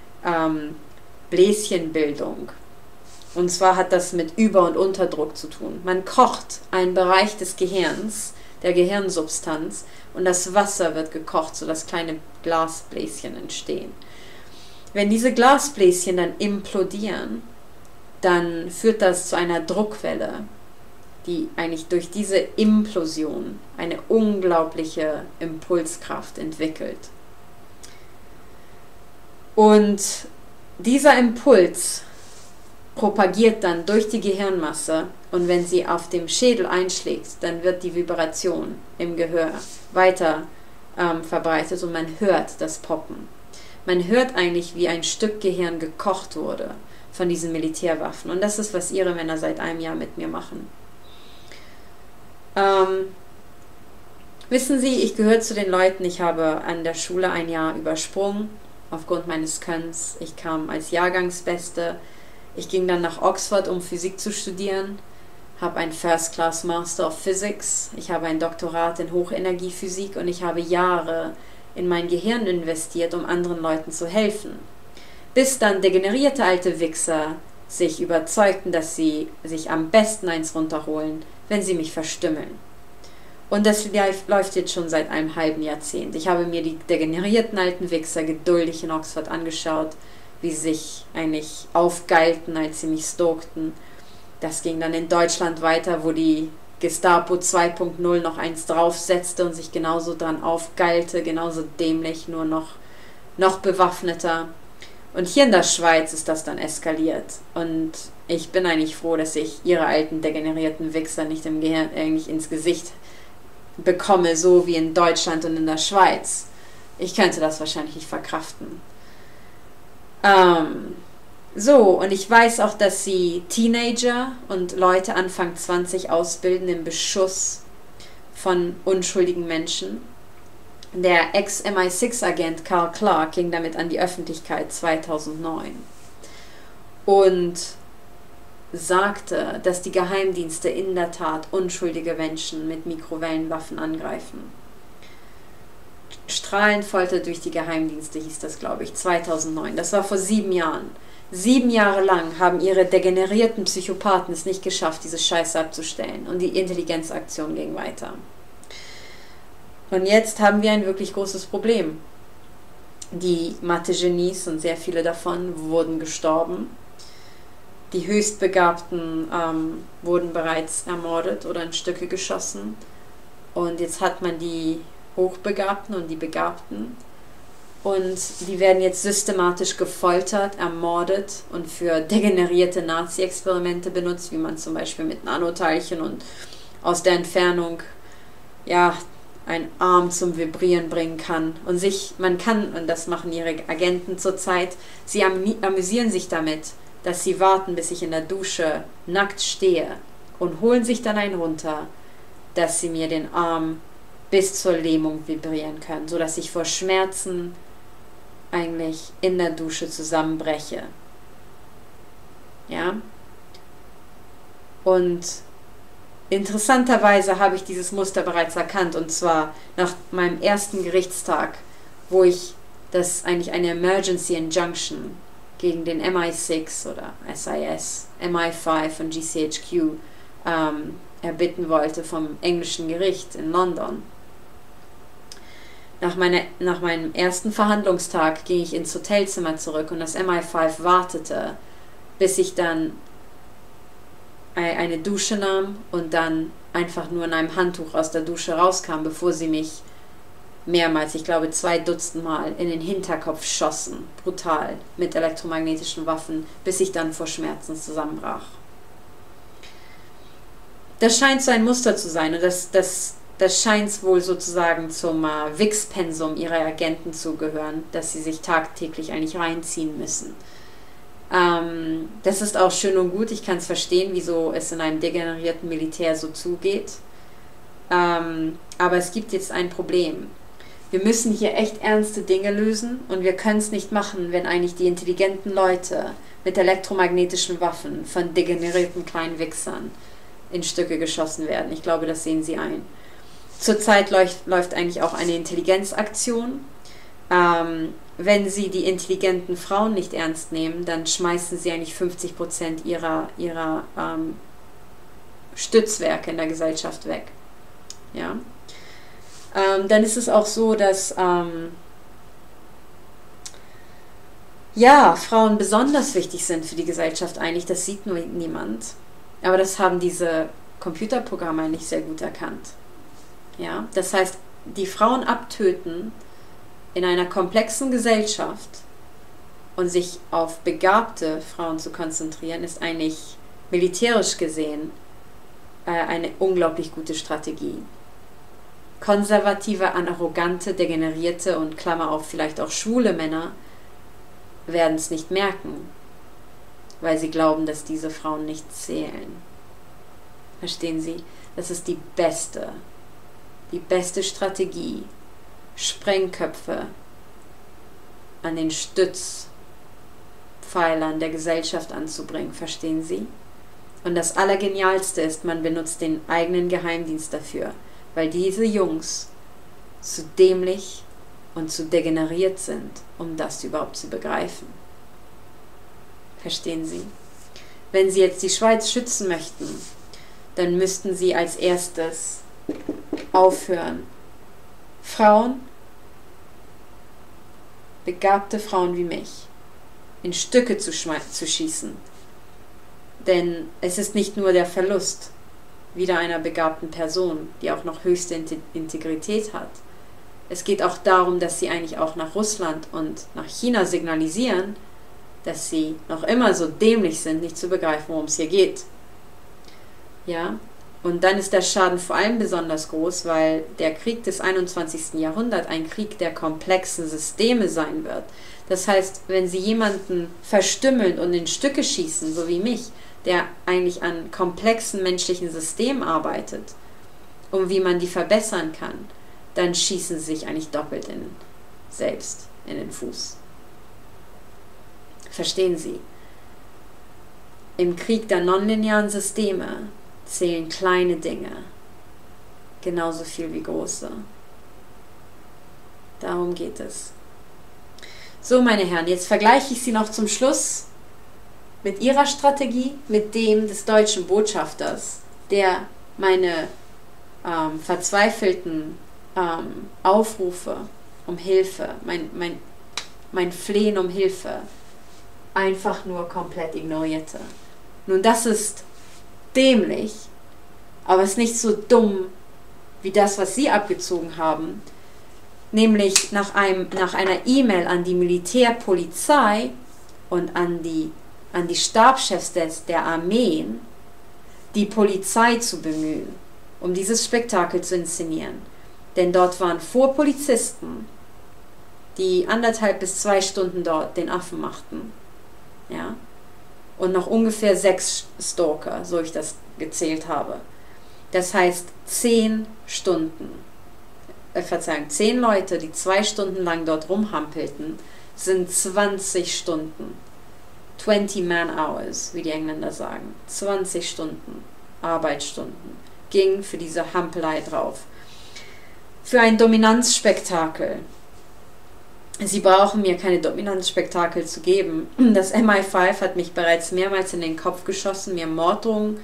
Bläschenbildung. Und zwar hat das mit Über- und Unterdruck zu tun. Man kocht einen Bereich des Gehirns, der Gehirnsubstanz, und das Wasser wird gekocht, sodass kleine Glasbläschen entstehen. Wenn diese Glasbläschen dann implodieren, dann führt das zu einer Druckwelle, die eigentlich durch diese Implosion eine unglaubliche Impulskraft entwickelt. Und dieser Impuls propagiert dann durch die Gehirnmasse und wenn sie auf dem Schädel einschlägt, dann wird die Vibration im Gehör weiter verbreitet und man hört das Poppen. Man hört eigentlich, wie ein Stück Gehirn gekocht wurde von diesen Militärwaffen. Und das ist, was ihre Männer seit einem Jahr mit mir machen. Wissen Sie, ich gehöre zu den Leuten, ich habe an der Schule ein Jahr übersprungen, aufgrund meines Könnens. Ich kam als Jahrgangsbeste. Ich ging dann nach Oxford, um Physik zu studieren, habe ein First Class Master of Physics, ich habe ein Doktorat in Hochenergiephysik und ich habe Jahre in mein Gehirn investiert, um anderen Leuten zu helfen. Bis dann degenerierte alte Wichser sich überzeugten, dass sie sich am besten eins runterholen, wenn sie mich verstümmeln. Und das läuft jetzt schon seit einem halben Jahrzehnt. Ich habe mir die degenerierten alten Wichser geduldig in Oxford angeschaut, wie sie sich eigentlich aufgeilten, als sie mich stalkten. Das ging dann in Deutschland weiter, wo die Gestapo 2.0 noch eins draufsetzte und sich genauso dran aufgeilte, genauso dämlich, nur noch bewaffneter. Und hier in der Schweiz ist das dann eskaliert. Und ich bin eigentlich froh, dass ich ihre alten degenerierten Wichser nicht im Gehirn eigentlich ins Gesicht bekomme, so wie in Deutschland und in der Schweiz. Ich könnte das wahrscheinlich nicht verkraften. So, und ich weiß auch, dass sie Teenager und Leute Anfang 20 ausbilden im Beschuss von unschuldigen Menschen. Der Ex-MI6-Agent Carl Clark ging damit an die Öffentlichkeit 2009 und sagte, dass die Geheimdienste in der Tat unschuldige Menschen mit Mikrowellenwaffen angreifen. Strahlenfolter durch die Geheimdienste hieß das, glaube ich, 2009. Das war vor 7 Jahren. 7 Jahre lang haben ihre degenerierten Psychopathen es nicht geschafft, diese Scheiße abzustellen. Und die Intelligenzaktion ging weiter. Und jetzt haben wir ein wirklich großes Problem. Die Mathe-Genies, und sehr viele davon, wurden gestorben. Die Höchstbegabten wurden bereits ermordet oder in Stücke geschossen. Und jetzt hat man die Hochbegabten und die Begabten. Und die werden jetzt systematisch gefoltert, ermordet und für degenerierte Nazi-Experimente benutzt, wie man zum Beispiel mit Nanoteilchen und aus der Entfernung, ja, einen Arm zum Vibrieren bringen kann. Und und das machen ihre Agenten zurzeit, sie amüsieren sich damit, dass sie warten, bis ich in der Dusche nackt stehe und holen sich dann einen runter, dass sie mir den Arm bis zur Lähmung vibrieren können, sodass ich vor Schmerzen eigentlich in der Dusche zusammenbreche. Ja? Und interessanterweise habe ich dieses Muster bereits erkannt, und zwar nach meinem ersten Gerichtstag, wo ich das eigentlich eine Emergency Injunction gegen den MI6 oder SIS, MI5 und GCHQ erbitten wollte vom englischen Gericht in London. Nach meinem ersten Verhandlungstag ging ich ins Hotelzimmer zurück und das MI5 wartete, bis ich dann eine Dusche nahm und dann einfach nur in einem Handtuch aus der Dusche rauskam, bevor sie mich mehrmals, ich glaube 2 Dutzend Mal, in den Hinterkopf schossen, brutal, mit elektromagnetischen Waffen, bis ich dann vor Schmerzen zusammenbrach. Das scheint so ein Muster zu sein, und das scheint wohl sozusagen zum WIX-Pensum ihrer Agenten zu gehören, dass sie sich tagtäglich eigentlich reinziehen müssen. Das ist auch schön und gut, ich kann es verstehen, wieso es in einem degenerierten Militär so zugeht. Aber es gibt jetzt ein Problem. Wir müssen hier echt ernste Dinge lösen, und wir können es nicht machen, wenn eigentlich die intelligenten Leute mit elektromagnetischen Waffen von degenerierten kleinen Wichsern in Stücke geschossen werden. Ich glaube, das sehen Sie ein. Zurzeit läuft eigentlich auch eine Intelligenzaktion. Wenn Sie die intelligenten Frauen nicht ernst nehmen, dann schmeißen Sie eigentlich 50% ihrer Stützwerke in der Gesellschaft weg. Ja? Dann ist es auch so, dass Frauen besonders wichtig sind für die Gesellschaft eigentlich. Das sieht nur niemand. Aber das haben diese Computerprogramme eigentlich sehr gut erkannt. Ja? Das heißt, die Frauen abtöten in einer komplexen Gesellschaft und sich auf begabte Frauen zu konzentrieren, ist eigentlich militärisch gesehen eine unglaublich gute Strategie. Konservative, arrogante, degenerierte und Klammer auf vielleicht auch schwule Männer werden es nicht merken, weil sie glauben, dass diese Frauen nicht zählen. Verstehen Sie? Das ist die beste Strategie, Sprengköpfe an den Stützpfeilern der Gesellschaft anzubringen. Verstehen Sie? Und das Allergenialste ist, man benutzt den eigenen Geheimdienst dafür, weil diese Jungs zu dämlich und zu degeneriert sind, um das überhaupt zu begreifen. Verstehen Sie? Wenn Sie jetzt die Schweiz schützen möchten, dann müssten Sie als erstes aufhören, Frauen, begabte Frauen wie mich, in Stücke zu schießen. Denn es ist nicht nur der Verlust wieder einer begabten Person, die auch noch höchste Integrität hat. Es geht auch darum, dass sie eigentlich auch nach Russland und nach China signalisieren, dass sie noch immer so dämlich sind, nicht zu begreifen, worum es hier geht. Ja? Und dann ist der Schaden vor allem besonders groß, weil der Krieg des 21. Jahrhunderts ein Krieg der komplexen Systeme sein wird. Das heißt, wenn Sie jemanden verstümmeln und in Stücke schießen, so wie mich, der eigentlich an komplexen menschlichen Systemen arbeitet, um wie man die verbessern kann, dann schießen Sie sich eigentlich doppelt selbst in den Fuß. Verstehen Sie? Im Krieg der nonlinearen Systeme zählen kleine Dinge genauso viel wie große. Darum geht es. So, meine Herren, jetzt vergleiche ich Sie noch zum Schluss mit Ihrer Strategie, mit dem des deutschen Botschafters, der meine verzweifelten Aufrufe um Hilfe, mein Flehen um Hilfe einfach nur komplett ignorierte. Nun, das ist dämlich, aber es ist nicht so dumm wie das, was Sie abgezogen haben, nämlich nach einer E-Mail an die Militärpolizei und an die Stabschefs der Armeen, die Polizei zu bemühen, um dieses Spektakel zu inszenieren. Denn dort waren Polizisten, die 1,5 bis 2 Stunden dort den Affen machten. Ja? Und noch ungefähr 6 Stalker, so ich das gezählt habe. Das heißt 10 Stunden. 10 Leute, die 2 Stunden lang dort rumhampelten, sind 20 Stunden. 20 Man-Hours, wie die Engländer sagen. 20 Stunden Arbeitsstunden ging für diese Hampelei drauf. Für ein Dominanzspektakel. Sie brauchen mir keine Dominanzspektakel zu geben. Das MI5 hat mich bereits mehrmals in den Kopf geschossen, mir Morddrohungen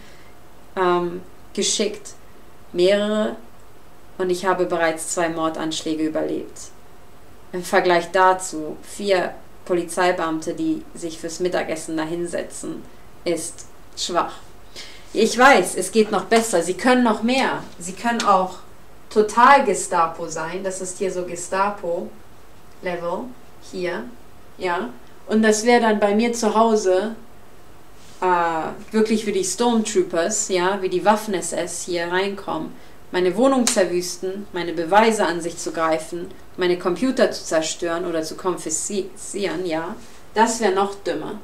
geschickt. Mehrere. Und ich habe bereits 2 Mordanschläge überlebt. Im Vergleich dazu 4 Polizeibeamte, die sich fürs Mittagessen dahinsetzen, ist schwach. Ich weiß, es geht noch besser. Sie können noch mehr. Sie können auch total Gestapo sein. Das ist hier so Gestapo-Level. Hier. Ja. Und das wäre dann bei mir zu Hause wirklich wie die Stormtroopers, ja, wie die Waffen-SS hier reinkommen, meine Wohnung zerwüsten, meine Beweise an sich zu greifen, meine Computer zu zerstören oder zu konfiszieren, ja, das wäre noch dümmer.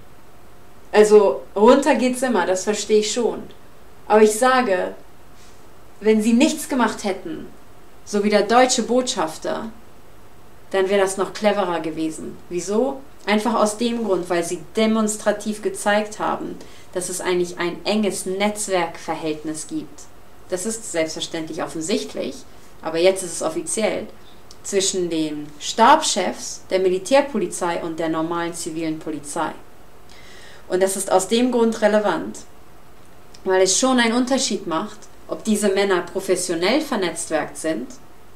Also runter geht's immer, das verstehe ich schon. Aber ich sage, wenn sie nichts gemacht hätten, so wie der deutsche Botschafter, dann wäre das noch cleverer gewesen. Wieso? Einfach aus dem Grund, weil sie demonstrativ gezeigt haben, dass es eigentlich ein enges Netzwerkverhältnis gibt. Das ist selbstverständlich offensichtlich, aber jetzt ist es offiziell, zwischen den Stabschefs der Militärpolizei und der normalen zivilen Polizei. Und das ist aus dem Grund relevant, weil es schon einen Unterschied macht, ob diese Männer professionell vernetzwerkt sind.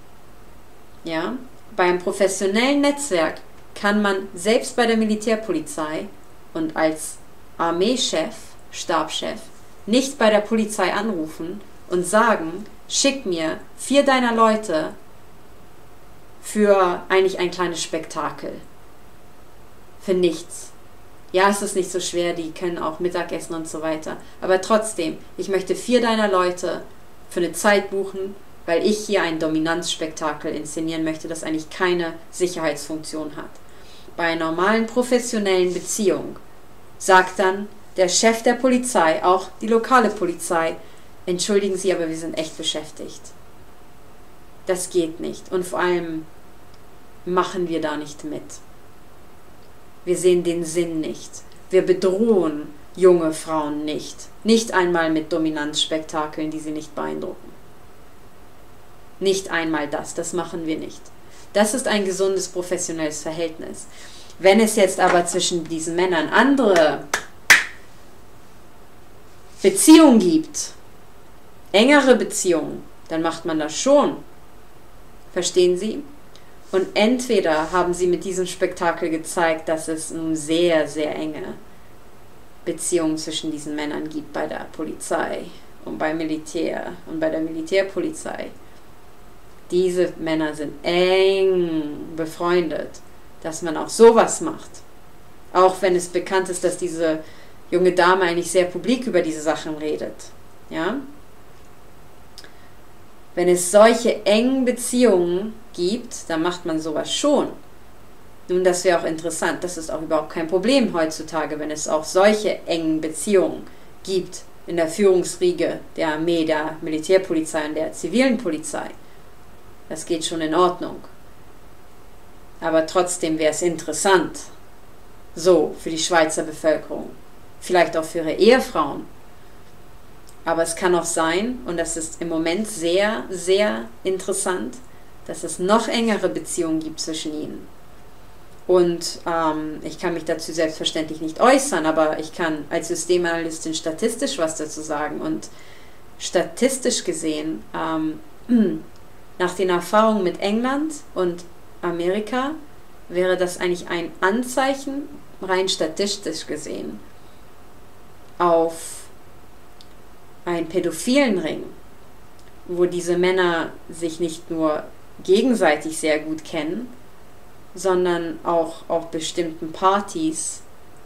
Ja, bei einem professionellen Netzwerk kann man selbst bei der Militärpolizei und als Armeechef, Stabschef, nicht bei der Polizei anrufen und sagen, schick mir 4 deiner Leute für eigentlich ein kleines Spektakel. Für nichts. Ja, es ist nicht so schwer, die können auch Mittagessen und so weiter. Aber trotzdem, ich möchte 4 deiner Leute für eine Zeit buchen, weil ich hier ein Dominanzspektakel inszenieren möchte, das eigentlich keine Sicherheitsfunktion hat. Bei einer normalen professionellen Beziehung sagt dann der Chef der Polizei, auch die lokale Polizei, entschuldigen Sie, aber wir sind echt beschäftigt. Das geht nicht. Und vor allem machen wir da nicht mit. Wir sehen den Sinn nicht. Wir bedrohen junge Frauen nicht. Nicht einmal mit Dominanzspektakeln, die sie nicht beeindrucken. Nicht einmal das machen wir nicht. Das ist ein gesundes, professionelles Verhältnis. Wenn es jetzt aber zwischen diesen Männern andere Beziehungen gibt, engere Beziehungen, dann macht man das schon. Verstehen Sie? Und entweder haben sie mit diesem Spektakel gezeigt, dass es eine sehr, sehr enge Beziehung zwischen diesen Männern gibt bei der Polizei und beim Militär und bei der Militärpolizei. Diese Männer sind eng befreundet, dass man auch sowas macht. Auch wenn es bekannt ist, dass diese junge Dame eigentlich sehr publik über diese Sachen redet. Ja? Wenn es solche engen Beziehungen gibt, dann macht man sowas schon. Nun, das wäre auch interessant. Das ist auch überhaupt kein Problem heutzutage, wenn es auch solche engen Beziehungen gibt in der Führungsriege der Armee, der Militärpolizei und der zivilen Polizei. Das geht schon in Ordnung. Aber trotzdem wäre es interessant, so für die Schweizer Bevölkerung, vielleicht auch für ihre Ehefrauen. Aber es kann auch sein, und das ist im Moment sehr, sehr interessant, dass es noch engere Beziehungen gibt zwischen ihnen. Und ich kann mich dazu selbstverständlich nicht äußern, aber ich kann als Systemanalystin statistisch was dazu sagen. Und statistisch gesehen, nach den Erfahrungen mit England und Amerika, wäre das eigentlich ein Anzeichen, rein statistisch gesehen, auf einen pädophilen Ring, wo diese Männer sich nicht nur gegenseitig sehr gut kennen, sondern auch auf bestimmten Partys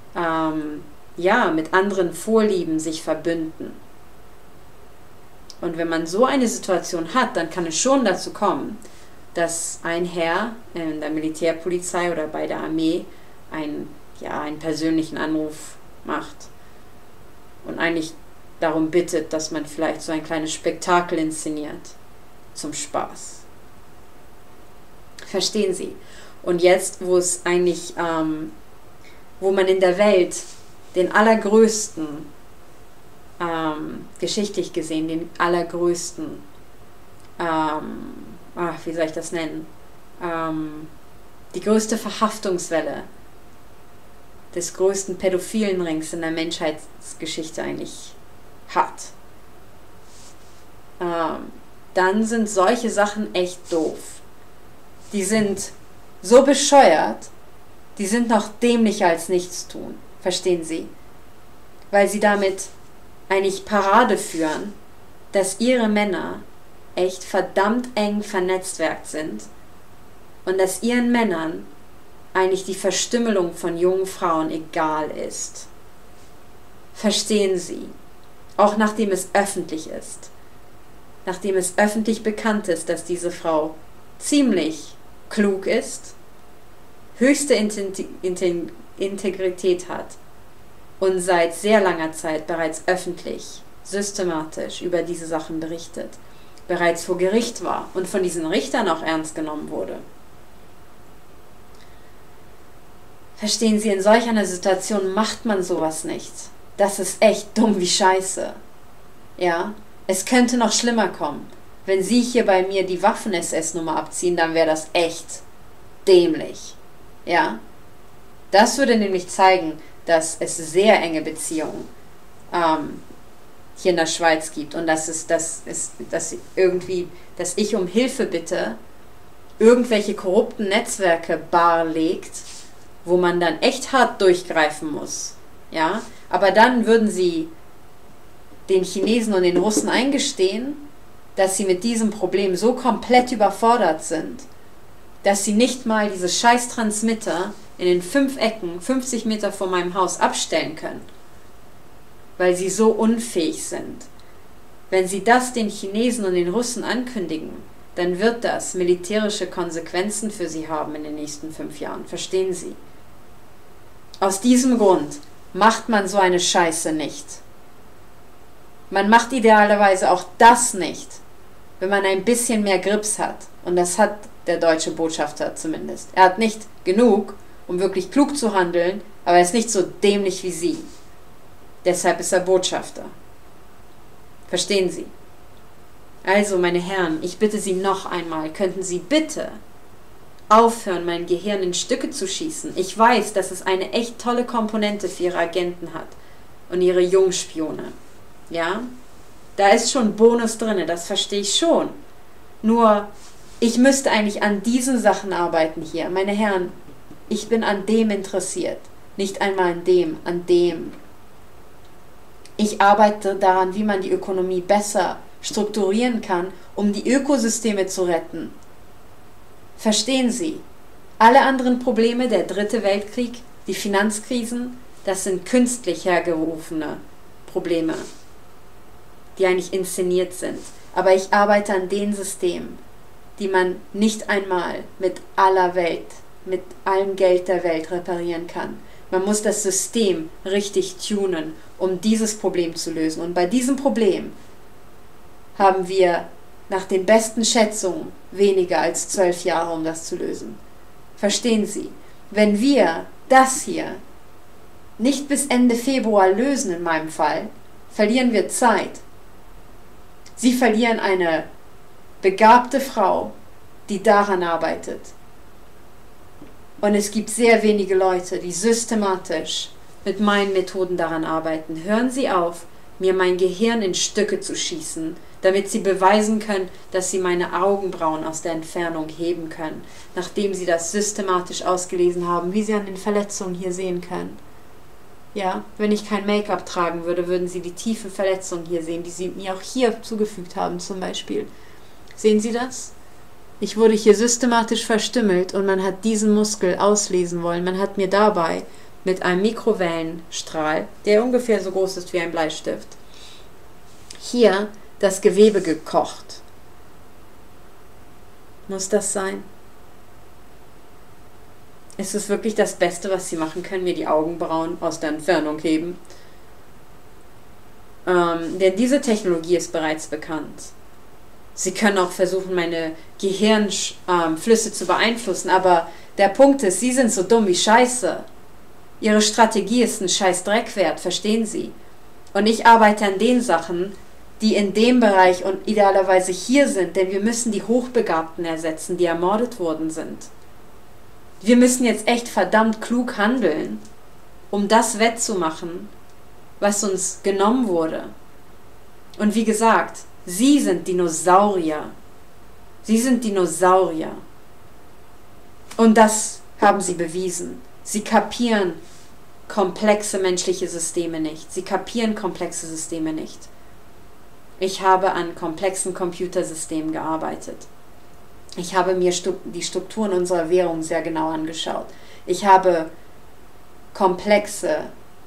mit anderen Vorlieben sich verbünden. Und wenn man so eine Situation hat, dann kann es schon dazu kommen, dass ein Herr in der Militärpolizei oder bei der Armee einen persönlichen Anruf macht und eigentlich darum bittet, dass man vielleicht so ein kleines Spektakel inszeniert zum Spaß. Verstehen Sie? Und jetzt, wo es eigentlich, wo man in der Welt den allergrößten, geschichtlich gesehen, den allergrößten, wie soll ich das nennen, die größte Verhaftungswelle des größten pädophilen Rings in der Menschheitsgeschichte eigentlich hat, dann sind solche Sachen echt doof. Die sind so bescheuert, die sind noch dämlicher als nichts tun. Verstehen Sie? Weil sie damit eigentlich Parade führen, dass ihre Männer echt verdammt eng vernetzwerkt sind und dass ihren Männern eigentlich die Verstümmelung von jungen Frauen egal ist. Verstehen Sie? Auch nachdem es öffentlich ist. Nachdem es öffentlich bekannt ist, dass diese Frau ziemlich klug ist, höchste Integrität hat und seit sehr langer Zeit bereits öffentlich, systematisch über diese Sachen berichtet, bereits vor Gericht war und von diesen Richtern auch ernst genommen wurde. Verstehen Sie, in solch einer Situation macht man sowas nicht. Das ist echt dumm wie Scheiße. Ja, es könnte noch schlimmer kommen. Wenn Sie hier bei mir die Waffen-SS-Nummer abziehen, dann wäre das echt dämlich. Ja, das würde nämlich zeigen, dass es sehr enge Beziehungen hier in der Schweiz gibt und dass ich um Hilfe bitte, irgendwelche korrupten Netzwerke barlegt, wo man dann echt hart durchgreifen muss. Ja, aber dann würden Sie den Chinesen und den Russen eingestehen, dass sie mit diesem Problem so komplett überfordert sind, dass sie nicht mal diese scheiß Transmitter in den 5 Ecken, 50 Meter vor meinem Haus abstellen können, weil sie so unfähig sind. Wenn sie das den Chinesen und den Russen ankündigen, dann wird das militärische Konsequenzen für sie haben in den nächsten 5 Jahren. Verstehen Sie? Aus diesem Grund macht man so eine Scheiße nicht. Man macht idealerweise auch das nicht, wenn man ein bisschen mehr Grips hat. Und das hat der deutsche Botschafter zumindest. Er hat nicht genug, um wirklich klug zu handeln, aber er ist nicht so dämlich wie Sie. Deshalb ist er Botschafter. Verstehen Sie? Also, meine Herren, ich bitte Sie noch einmal, könnten Sie bitte aufhören, mein Gehirn in Stücke zu schießen. Ich weiß, dass es eine echt tolle Komponente für Ihre Agenten hat und Ihre Jungspione. Ja? Da ist schon Bonus drin, das verstehe ich schon. Nur, ich müsste eigentlich an diesen Sachen arbeiten hier. Meine Herren, ich bin an dem interessiert. Nicht einmal an dem. Ich arbeite daran, wie man die Ökonomie besser strukturieren kann, um die Ökosysteme zu retten. Verstehen Sie? Alle anderen Probleme, der Dritte Weltkrieg, die Finanzkrisen, das sind künstlich hergerufene Probleme. die eigentlich inszeniert sind. Aber ich arbeite an den Systemen, die man nicht einmal mit aller Welt, mit allem Geld der Welt reparieren kann. Man muss das System richtig tunen, um dieses Problem zu lösen. Und bei diesem Problem haben wir nach den besten Schätzungen weniger als 12 Jahre, um das zu lösen. Verstehen Sie? Wenn wir das hier nicht bis Ende Februar lösen, in meinem Fall, verlieren wir Zeit. Sie verlieren eine begabte Frau, die daran arbeitet. Und es gibt sehr wenige Leute, die systematisch mit meinen Methoden daran arbeiten. Hören Sie auf, mir mein Gehirn in Stücke zu schießen, damit Sie beweisen können, dass Sie meine Augenbrauen aus der Entfernung heben können, nachdem Sie das systematisch ausgelesen haben, wie Sie an den Verletzungen hier sehen können. Ja, wenn ich kein Make-up tragen würde, würden Sie die tiefe Verletzung hier sehen, die Sie mir auch hier zugefügt haben zum Beispiel. Sehen Sie das? Ich wurde hier systematisch verstümmelt und man hat diesen Muskel auslesen wollen. Man hat mir dabei mit einem Mikrowellenstrahl, der ungefähr so groß ist wie ein Bleistift, hier das Gewebe gekocht. Muss das sein? Ist es wirklich das Beste, was Sie machen können, mir die Augenbrauen aus der Entfernung heben? Denn diese Technologie ist bereits bekannt. Sie können auch versuchen, meine Gehirnflüsse zu beeinflussen, aber der Punkt ist, Sie sind so dumm wie Scheiße. Ihre Strategie ist ein scheiß Dreck wert, verstehen Sie? Und ich arbeite an den Sachen, die in dem Bereich und idealerweise hier sind, denn wir müssen die Hochbegabten ersetzen, die ermordet worden sind. Wir müssen jetzt echt verdammt klug handeln, um das wettzumachen, was uns genommen wurde. Und wie gesagt, Sie sind Dinosaurier. Sie sind Dinosaurier. Und das haben Sie bewiesen. Sie kapieren komplexe menschliche Systeme nicht. Sie kapieren komplexe Systeme nicht. Ich habe an komplexen Computersystemen gearbeitet. Ich habe mir die Strukturen unserer Währung sehr genau angeschaut. Ich habe komplexe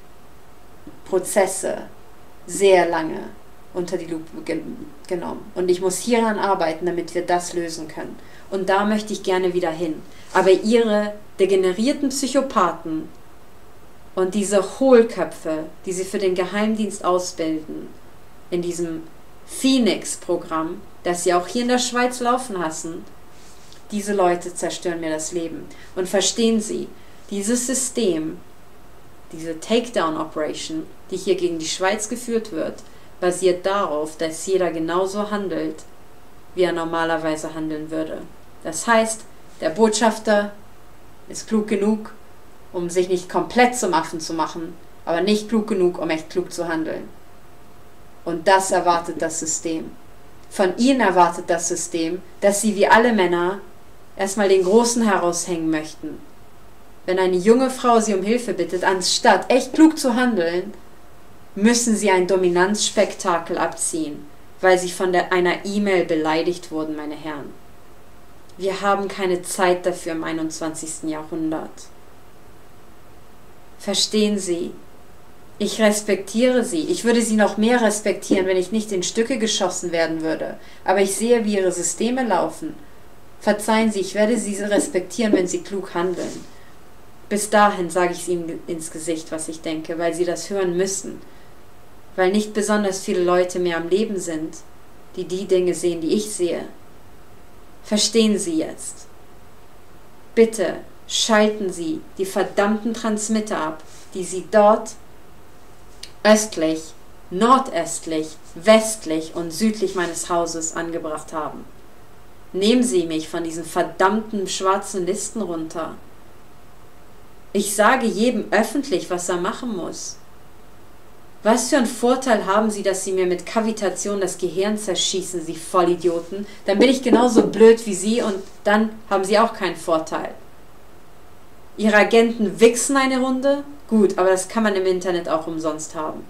Prozesse sehr lange unter die Lupe genommen. Und ich muss hieran arbeiten, damit wir das lösen können. Und da möchte ich gerne wieder hin. Aber Ihre degenerierten Psychopathen und diese Hohlköpfe, die Sie für den Geheimdienst ausbilden, in diesem Phoenix-Programm, das Sie auch hier in der Schweiz laufen lassen, diese Leute zerstören mir das Leben. Und verstehen Sie, dieses System, diese Takedown-Operation, die hier gegen die Schweiz geführt wird, basiert darauf, dass jeder genauso handelt, wie er normalerweise handeln würde. Das heißt, der Botschafter ist klug genug, um sich nicht komplett zum Affen zu machen, aber nicht klug genug, um echt klug zu handeln. Und das erwartet das System. Von Ihnen erwartet das System, dass Sie wie alle Männer erstmal den Großen heraushängen möchten. Wenn eine junge Frau Sie um Hilfe bittet, anstatt echt klug zu handeln, müssen Sie ein Dominanzspektakel abziehen, weil Sie von einer E-Mail beleidigt wurden, meine Herren. Wir haben keine Zeit dafür im 21. Jahrhundert. Verstehen Sie? Ich respektiere Sie. Ich würde Sie noch mehr respektieren, wenn ich nicht in Stücke geschossen werden würde. Aber ich sehe, wie Ihre Systeme laufen. Verzeihen Sie, ich werde Sie respektieren, wenn Sie klug handeln. Bis dahin sage ich Ihnen ins Gesicht, was ich denke, weil Sie das hören müssen. Weil nicht besonders viele Leute mehr am Leben sind, die die Dinge sehen, die ich sehe. Verstehen Sie jetzt. Bitte schalten Sie die verdammten Transmitter ab, die Sie dort östlich, nordöstlich, westlich und südlich meines Hauses angebracht haben. Nehmen Sie mich von diesen verdammten schwarzen Listen runter. Ich sage jedem öffentlich, was er machen muss. Was für einen Vorteil haben Sie, dass Sie mir mit Kavitation das Gehirn zerschießen, Sie Vollidioten? Dann bin ich genauso blöd wie Sie und dann haben Sie auch keinen Vorteil. Ihre Agenten wichsen eine Runde? Gut, aber das kann man im Internet auch umsonst haben.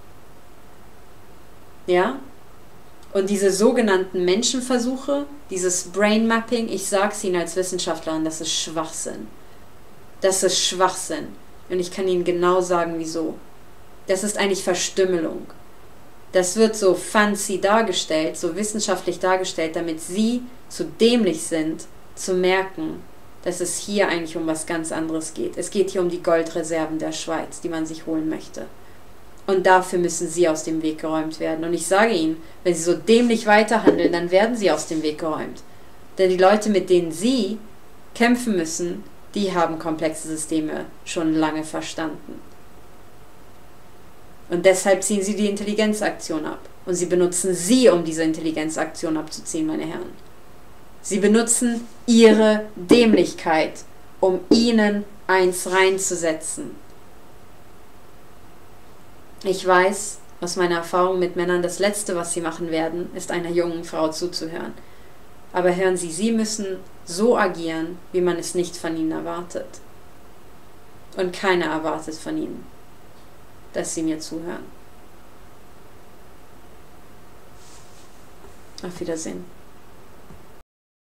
Ja? Und diese sogenannten Menschenversuche, dieses Brain Mapping, ich sage es Ihnen als Wissenschaftlerin, das ist Schwachsinn. Das ist Schwachsinn. Und ich kann Ihnen genau sagen, wieso. Das ist eigentlich Verstümmelung. Das wird so fancy dargestellt, so wissenschaftlich dargestellt, damit sie zu dämlich sind, zu merken, dass es hier eigentlich um was ganz anderes geht. Es geht hier um die Goldreserven der Schweiz, die man sich holen möchte. Und dafür müssen sie aus dem Weg geräumt werden. Und ich sage Ihnen, wenn sie so dämlich weiterhandeln, dann werden sie aus dem Weg geräumt. Denn die Leute, mit denen sie kämpfen müssen, die haben komplexe Systeme schon lange verstanden. Und deshalb ziehen sie die Intelligenzaktion ab. Und sie benutzen sie, um diese Intelligenzaktion abzuziehen, meine Herren. Sie benutzen ihre Dämlichkeit, um ihnen eins reinzusetzen. Ich weiß aus meiner Erfahrung mit Männern, das Letzte, was sie machen werden, ist einer jungen Frau zuzuhören. Aber hören Sie, Sie müssen so agieren, wie man es nicht von ihnen erwartet. Und keiner erwartet von ihnen, dass sie mir zuhören. Auf Wiedersehen.